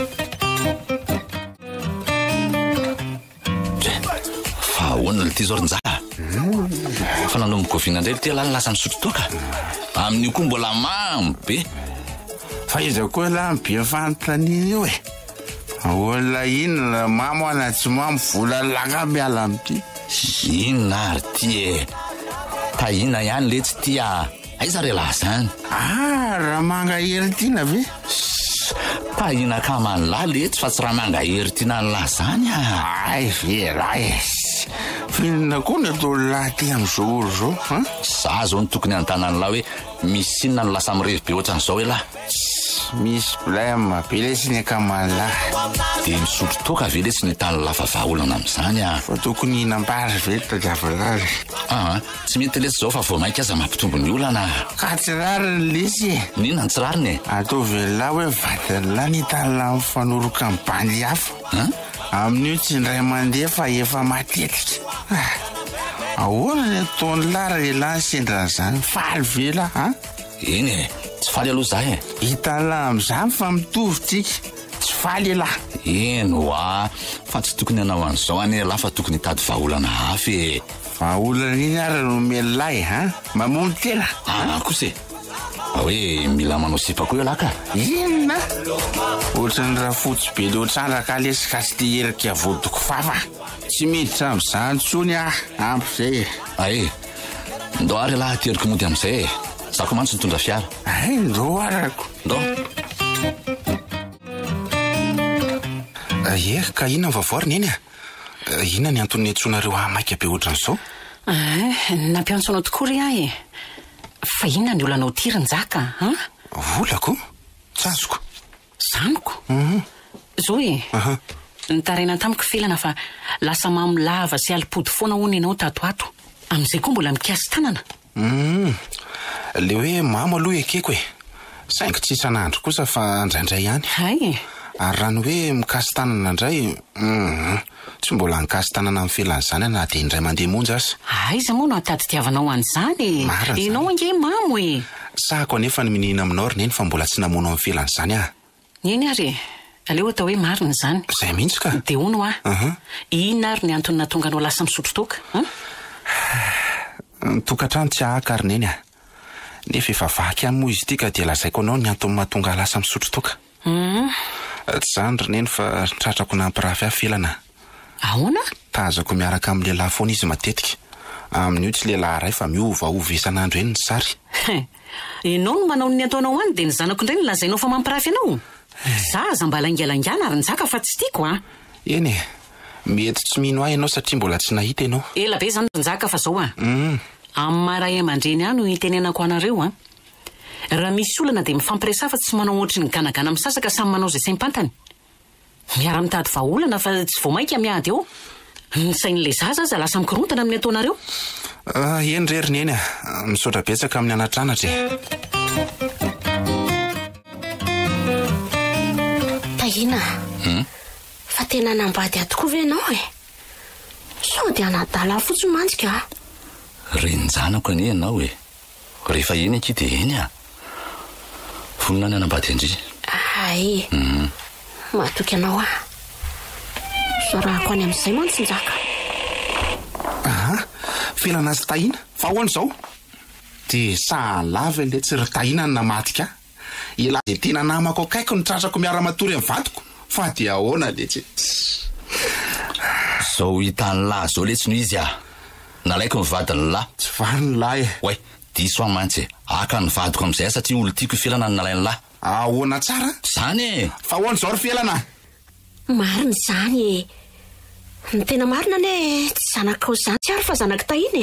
Speaker 5: Fa ahoana le ty zao rinjaka? Fa nanomboka oviana indray le ty alala lasa misotro toaka. Amin'io koa mbola mamy be.
Speaker 1: Fa iza koa la be fanontaniana io e. Olona inona mamo ana tsy mamo vola laka miala amity.
Speaker 5: Inona ary ty e. Tahina ihany le tsy tia. Aiza re lahy zany?
Speaker 1: Raha mangahery tiana ve?
Speaker 5: Tahina ka manlahy le tsy fa tsy raha mangahery tiana ny lahy zany
Speaker 1: Ay ve lahy e. Fihinana koa ny atao lahy ty am'izao olo zao.
Speaker 5: Za zao ny tokony antana ny lahy hoe misy inona no lasa mirevy be ohatran'izao e lahy.
Speaker 1: Misy blème be le sy ny akamanlahy.
Speaker 5: Dia misotro toaka ve le tsy nitany lafava olana amin'izany
Speaker 1: Fa tokony inampary ve tadiavalazy.
Speaker 5: Tsy mety lesy zao fa vao maika aza mampitombo ny olana.
Speaker 1: Ka tsy rary ny lesy e.
Speaker 5: Ninona ny tsy rariny e?
Speaker 1: Atao velahy hoe vadinlahy nitala mifanoroka amin'ny bandy hafa. Amin'io tsy indray mandeha fa efa matetika. Ahoana ny ataon'ny lahy lehilahy sendran'izany faly vela
Speaker 5: Eny e, tsy faly aloha za e.
Speaker 1: Hitala amin'izany fa mitovy tsika. Tsy faly lahy.
Speaker 5: Eno fa tsy tokony hanao an'izao anie lahy fa tokony hitady vahaolana hafa e.
Speaker 1: Vahaolana iny ary no melahy mamono tena.
Speaker 5: Kosa e. Hoe mila manao sipa koa io lahy ka.
Speaker 1: Inona? Ohatran'ny raha fotsy be le ohatrandraka lesy kasty erika vodoko fafa. Tsy miditra amin'izany tsony ampy izay
Speaker 5: e. Ndao ary lahy teriko mody amin'izay e. Zako mantsy nitondra fiara.
Speaker 1: Ndao arako.
Speaker 5: Ndao.
Speaker 1: Ka inona vavoarina eny inona ny antony antsonareo maika be ohatran'izao?
Speaker 4: Nampiantsoanao tokoa ry ahy e. Fa inona ny olanao ty Rinjaka
Speaker 1: Volako? Tsazoko.
Speaker 4: Zanoko? Zao e. Nitaraina tamiko filana fa lasa mamy lava sy alipody foana hono ianao tatoato. Amin'izay koa mbola mikasy tanana.
Speaker 1: Le hoe mamo aloha ekeko e. Saingy tsy isan'andro kosa fa andraindray ihany.
Speaker 4: Hay.
Speaker 1: Ary raha ny hoe mikasy tanana indray tsy mbola nikasy tanana amin'ny filan'izany na dia indray mandeha monjy aza.
Speaker 4: Aiza moa no atady tiavanao an'izany. Ianao ange mamo e.
Speaker 1: Sahako anefa ny minina aminao ry neny fa mbola tsy namono amin'ny filan'izany
Speaker 4: Eny ary aleo atao hoe marina izany.
Speaker 1: Zay mihitsy ka.
Speaker 4: Dia hono inona ary ny antony nahatonga anao lasa misotro toaka?
Speaker 1: Ny tokantrano tsy ahaka ary neny nefa efa vaky ihany moa izy ity ka dia lazaiko anao ny antony mahatonga lasa misotro toaka. Tsy zany ry neny fa tratrako nampirafy ahy filana.
Speaker 4: Ahoana?
Speaker 1: Tazako miaraka amin'ny lehilahy foana izy matetika. Amin'io tsy lehilahy iray fa miovaova isan'andro eny ny sary.
Speaker 4: Ianao no manao ny ataonao any dia ny zanako indray ny lazainao fa mampirafy anao. Zaza mba laingalangana Rinjaka fa tsy tiako
Speaker 1: Eny e, mety tsy mino ahy ianao satria mbola tsy nahita ianao.
Speaker 4: Ela be zany Rinjaka fa zao amin'ny maray aman-dreny any no itenenako anareo Raha misy olana dia mifampiresafa tsy manao ohatry ny ganagana amin'ny sasaka samy manao izay saim-pantany. Miara mitady vahaolana fa tsy vao maika miady eo. Ny sain'ilay zaza aza lasa mikorontana amin'ny ataonareo.
Speaker 1: Eny rery neny misaotra betsaka amin'ny anatranatra
Speaker 3: Tahina. Fa tena nambady ahy tokoa ve ianao e? Sao dia anadala fotsiny mantsika
Speaker 5: Renjanako anie ianao e. Rehefa eny aky dia eny Vonona ny anambady andry.
Speaker 3: Ay. Mahatoky anao Sorako any amin'izay mantsy Rinjaka.
Speaker 1: Filana azy Tahina fa ahoana izao? Dia sahalava le tsy ry Tahina ny namatika. Ila dia tena namako akaiko ny tratrako miara-matory amin'ny vadiko. Fa dia ahoana le tsy.
Speaker 5: Zao hitan'ny lahy zao le tsy no izy nalaiko ny vadiny lahy.
Speaker 1: Tsy vary ny lahy
Speaker 5: Oe, diso aho mantsy aka ny vadiko amin'izay satria olo tiako filana ny nalainy lahy.
Speaker 1: Ahoana tsara?
Speaker 5: Zany
Speaker 1: Fa ahoana izao ry filana?
Speaker 3: Marina izany Ny tena marina ne tsy zanako izany tsy ary fa zanako Tahina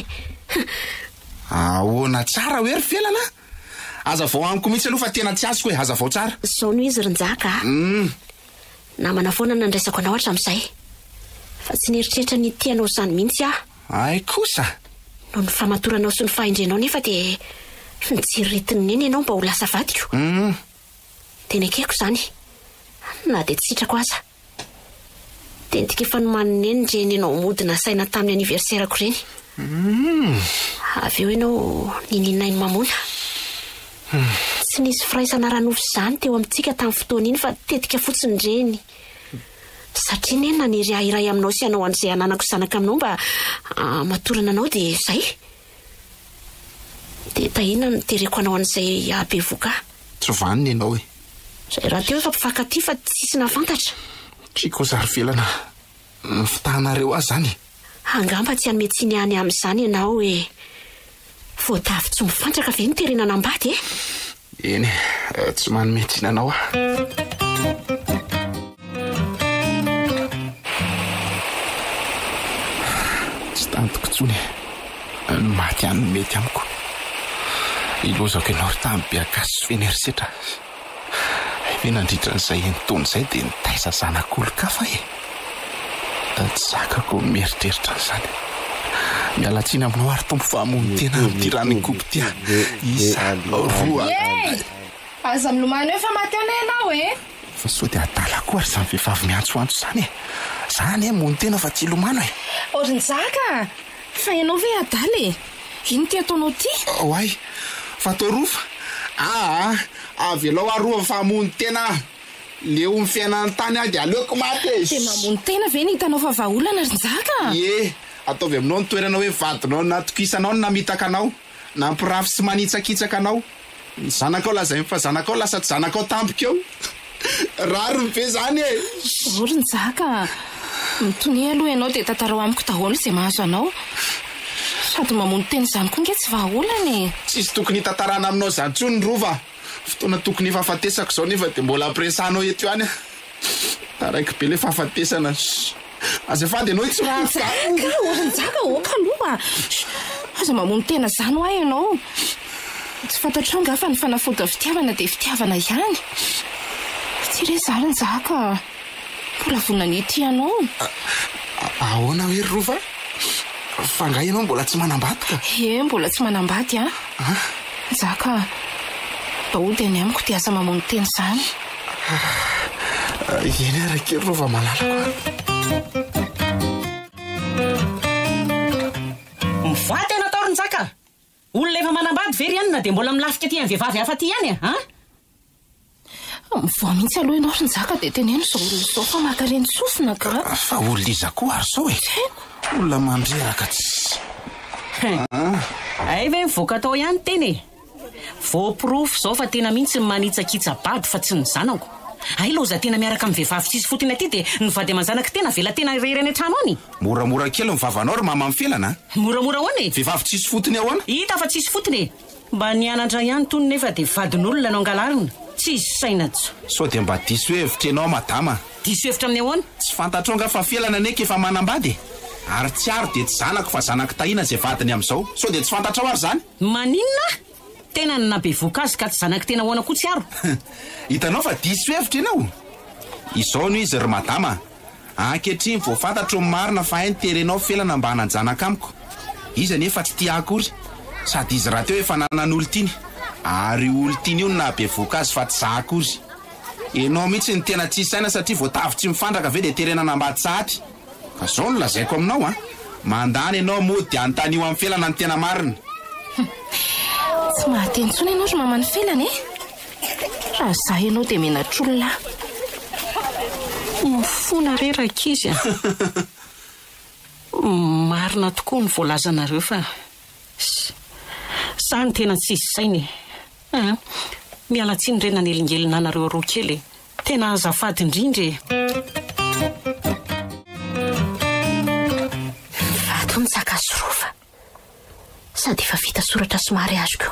Speaker 1: Ahoana tsara hoe ry filana? Aza vao amiko mihitsy aloha fa tena tsy azoko hoe aza vao tsara.
Speaker 3: Zao no izy Rinjaka namana foana nandraisako anao hatramin'izay. Fa tsy nieritreritra ny tianao izany mihitsy
Speaker 1: Ay kosa.
Speaker 3: Noho ny famatoranao sy ny fahendrenao nefa dia nijiriritiny neny ianao mba ho lasa vadiko.
Speaker 1: Tena
Speaker 3: ekeko izany. na dia tsitrako aza tentika efa nomanina eny reny ianao modina saina tamin'ny aniversairako reny avy eo ianao nininay ny mamona tsy nisy firaisana ranofo izany teo amintsika tamin'ny fotoana iny fa tetika fotsiny reny satria ny ena ny iray aminao sy anao an'izay ananako zanaka aminao mba matorana anao dia izay dia tahina nitereko anao an'izay abevoka
Speaker 1: tsy vaniny ianao
Speaker 3: zay raha teo efa mpifankaty fa tsisy nafantatra
Speaker 1: triko zary velana ny fitahanareo azy zany
Speaker 3: angamba tsy hanymetsiny any amin'izany ianao hoe voatavy tsy mifantraka ve ny terenana ambady
Speaker 1: eny tsy manometiny anao tsy tantoko tsony ny maty any mety amiko ilozako ianao ry tamin'ny beakasy sy fenersetra ve nandritra n'izay entony izay dia nitaisa zanak'olo-kafa tsy zakako mieritreritra n'izany mialatsiny aminao ary tompo fahamony tena amin'ity rany kopy isa roa
Speaker 2: aza milomano eo fa maty ana ianao
Speaker 1: fa sao dia adalako ary izany vehivavy miantsoantso zany mony tena fa tsy ilomano
Speaker 2: orinjaka fa ianao ve adaly ino ty ataonao ty
Speaker 1: oay fa torofa avy alao arova fahamony tena leo ny fiainany tany ahy dia aleoko maty
Speaker 2: dia mamony tena ve ny hitanao fa vahaolana rinjaka
Speaker 1: ataovy aminao ny toerana hoe vadinao natokisanao ny namitaka anao nampirafy sy manitsakitsaka anao ny zanakao lazay fa zanakao lasa tsy zanakao tampika eo rary nybe zany
Speaker 2: rinjaka mitony aloha ianao dia tantarao amiko daholo izay mahazo anao sady mamony teny izany koa nge tsy vahaolana
Speaker 1: tsisy tokony hitantarana aminao zany tsony ny rova fotoana tokony fahafatesako zao nefa dia mbola ampiresanao eto any taraiky be le fahafatesana azafady ianao
Speaker 2: orinjaka oka aloha aza mamony tena zany ho ahy ianao tsy fantatrao nga fa ny fanafody fitiavana dia fitiavana ihany tsy re zarinjaka mbola vonanity ianao
Speaker 1: ahoana hoe rova fa nga ianao mbola tsy manambady ka
Speaker 2: mbola tsy manambady jaka baody any amiko dia asa mamony teny zany
Speaker 1: eny arake rova malalako
Speaker 4: mivady ana tao rinjaka olona efa manambady very ihany na dia mbola milafika ty amin'ny vehivavy hafa ty ihany
Speaker 2: mivoa mihitsy aloha ianao rinjaka dia teneno zao olona zao fa makareny sofina ka
Speaker 1: fa olona iza koa ary zao olona mandreraka tsy
Speaker 4: ay ve mivoaka tao ihany teny voapirofo zao fa tena mihitsy manitsakitsa bady fa tsy ny zanako ay loza tena miaraka amin'ny vehivavy tsisy fotony aty dia nyvady aman-janaka tena vela tena rereny an-trano any
Speaker 1: moramora kely mivavanao ry mama mifelana
Speaker 4: moramora hoany
Speaker 1: vehivavy tsisy fotony ahoana
Speaker 4: hita fa tsisy fotony mba nianatra ihany tony nefa dia vadin'olona no angalarina tsisy sainatso
Speaker 1: sao dia mba diso hevitra ianao madama
Speaker 4: diso hevitra amin'ny ahoana
Speaker 1: tsy fantatrao fa felana neky efa manambady ary tsy aro dia tsy zanako fa zanako tahina zay vadiny amin'izao sao dia tsy fantatrao ary zany
Speaker 4: maninona tena nabevoka azy ka tsy zanaka tena hoana koa tsy aro
Speaker 1: hitanao fa diso hevitra ianao izao no izy ry madama ankehitriny vao fantatro ny marina fa hainy terenao felana mba hananjanaka amiko izy nefa tsy tia akory sady izy raha teo efa nanan'olo tiny ary olo tiny io nabevoka azy fa tsy za akory ianao mihitsy ny tena tsy saina satria voatavy tsy mifandraka ve dia terenana ambady sahaty ka zao no lazaiko aminao mandany ianao moa dia anontany io amin'ny felana ny tena marina
Speaker 2: tsy mahateny tsony ianao ry mamany felana raha za ianao dia menatr'olona
Speaker 4: mifona reraka izy marina tokoa ny voalazanareo fa sa ny tena tsisy sainy mialatsiny rena nelingelina anareo roa kely tena azafady indrindra
Speaker 3: vato nitsaka sorova sady efa vita soratra somary azoko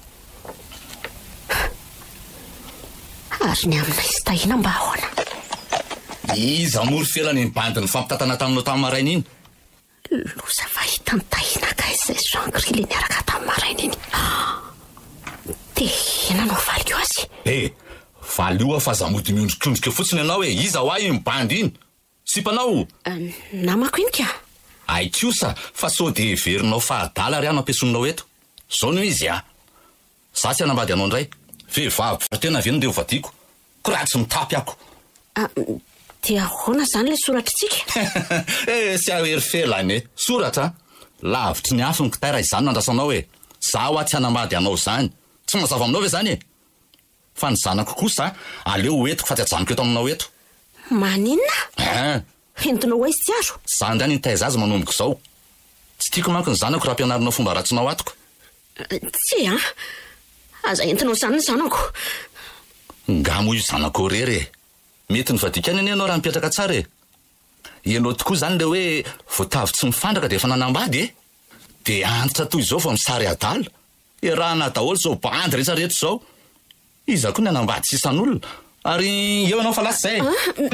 Speaker 3: ary ny aminay sy tahina mba ahoana
Speaker 5: iza mory felany nibandiny fampitatana taminao tamin'ny maraina iny
Speaker 3: loza fa hita ny tahina ka izay jangrily niaraka tamin'ny maraina iny dia inanao valiko azy
Speaker 5: valioa fa za mody miondrikondrika fotsiny ianao hoe iza ho ahy mibandy iny sipanao
Speaker 3: namako iny ka
Speaker 5: aikosa fa sao dia heverinao fa adala ary ano ampiasonao eto zao no izy za tsy hanambady anao indray vehivavy fa tena veno dia hovadiko ko raha tsy mitapy ako
Speaker 3: dia ahoana izany ilay soratritsika?
Speaker 5: Sy ahery felany e. Soratra lavitry ny afo ny kitara izany nandrasanao hoe zaho aty hanambady anao zany. Tsy mazava aminao ve zany e? Fa ny zanako kosa aleo etiko fa tsy ajanoko eto aminao eto.
Speaker 3: Maninona? Entinao hoe sy aro?
Speaker 5: Zany ndray nitaiza azy manomboko izao. Tsy tiako manko ny zanako raha ampianarinao fomba ratsinao atoko.
Speaker 3: Tsy aza entinao zany ny zanako.
Speaker 5: Ngamo io zanako rery e. Mety nyvadikany anie ianao raha mipetraka tsara e. Ianao tokoa zany le hoe voatavy tsy mifandraka de efa nanambady e. De antitra toy izao fa misary adala. Rahana daholo zao bandy rehetrarehetra zao. Iza koa ny anambady sisan'olona. Ary eo anao fa lasa zay.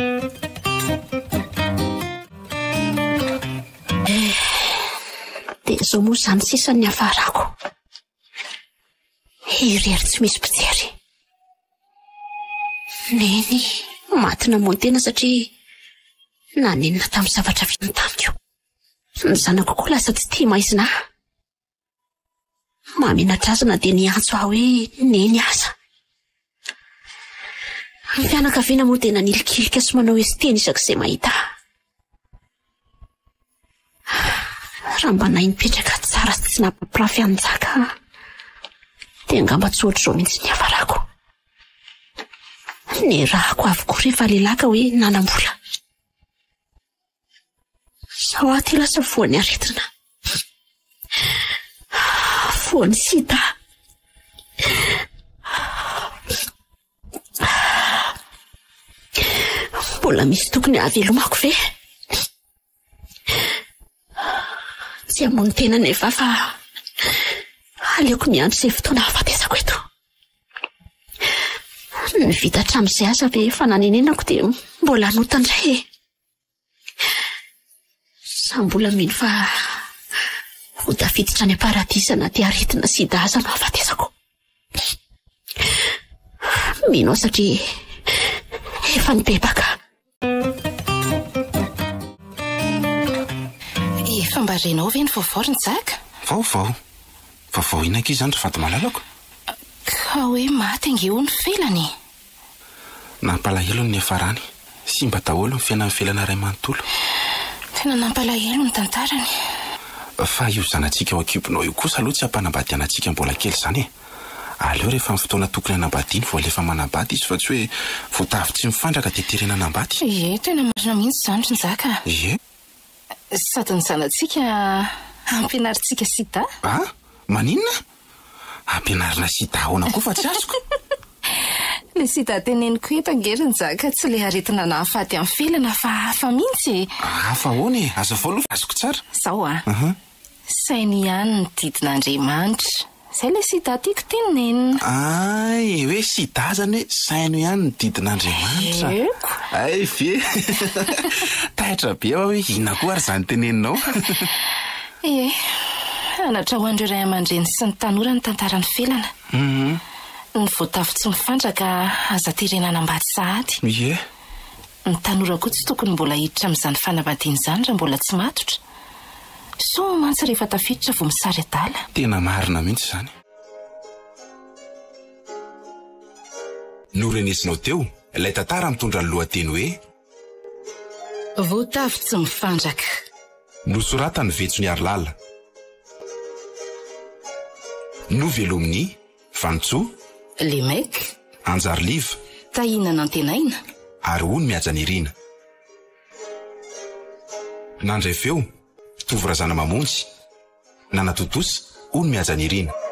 Speaker 3: Dia zao moa zany sisan'ny hafarako. Hery tsy misy mpijery. Neny matina moa tena satria nanenina tamin'ny zavatra vitany tamiko. Ny zanako koa lasa tsy tia maizina. Maminatrazana dia niantso aho hoe neny aza. Ny fianakaviana moa dia nanilikilika sy manao esteny isak'izay mahita. Raha mba nahy nipetraka tsara sy tsy nampirafy anjaka dia angamba tsy ohatr'izao mihitsy ny hafarako. Ny rahako avokoa rehefa lelaka hoe nanambola. Sao aty lasa voany aretina. Voany sita. Mbola misy tokony havelomako ve? Tsy hamono tena nefa fa aleoko miandry izay fotoana hafatesako eto. Ny vita hatramin'izay asa ve efa nanenenako dia mbola hanotandray e. Sa mbola mino fa voatafiditra any am-paradisa na dia aretina sy daza no hafatesako. Mino aho satria efa nibebaka.
Speaker 2: Efa mba renao ve ny vaovao ny jaka?
Speaker 1: Vaovao inaka izany ry vady malalako.
Speaker 2: Ka hoe maty angeo ny felany.
Speaker 1: Nampalahelo ny efarany. Simba daholo ny fiainan'ny felana iray manontolo.
Speaker 2: Tena nampalahelo ny tantarany.
Speaker 1: Fa io zanantsika ao akibonao io kosa aloha tsy hampanambady anantsika mbola kely izany e. Aleo rehefa ny fotoana tokony hanambady iny voalefa manambady izy fa tsy hoe voatavy tsy mifandraka dia terena hanambady.
Speaker 2: Ie, tena marina mihitsy izany ny jaka.
Speaker 1: Ie.
Speaker 2: Sady ny zanantsika ampianarintsika sida.
Speaker 1: Maninona? Ampianarina sida ahoana koa fa tsy azoko.
Speaker 2: Le sida teneniko eto angeriny jaka tsy le aretina nahafaty amin'ny felana fa hafa mihitsy.
Speaker 1: Hafa hoana e, aza voaloha azoko tsara.
Speaker 2: Zao sainy ihany ny didin'Andriamanitra. Zay le sida tiako tenenina.
Speaker 1: Ay, hoe sida zany hoe saino ihany ny didin'Andriamanitra.
Speaker 2: Eko.
Speaker 1: Ay ve. Taitra be aho hoe inona koa ary izany teneninao.
Speaker 2: Anatra ho andreo ray aman-dreny sy ny tanora ny tantaran'ny felana. Ny voatavy tsy mifandraka aza terena hanambady sahady.
Speaker 1: Ie.
Speaker 2: Ny tanora koa tsy tokony mbola hiditra amin'izany fanambadiana izany raha mbola tsy matotra. So mantsy rehefa tafiditra vao misary adala.
Speaker 1: Tena marina mihitsy izany. Norenesinao teo, ilay tantara mitondra ny lohateny hoe
Speaker 2: voatavy tsy mifandraka.
Speaker 1: Nosoratany Vetsony Arilala. Novelomin'ny Vantsoa,
Speaker 2: Lemek,
Speaker 1: Anjariliva,
Speaker 2: Tahina Nantenaina
Speaker 1: ary Ony Miajanirina. Nandray feo Tovy Razana Mamonjy, Nanatotosa, Ony Miajanirina.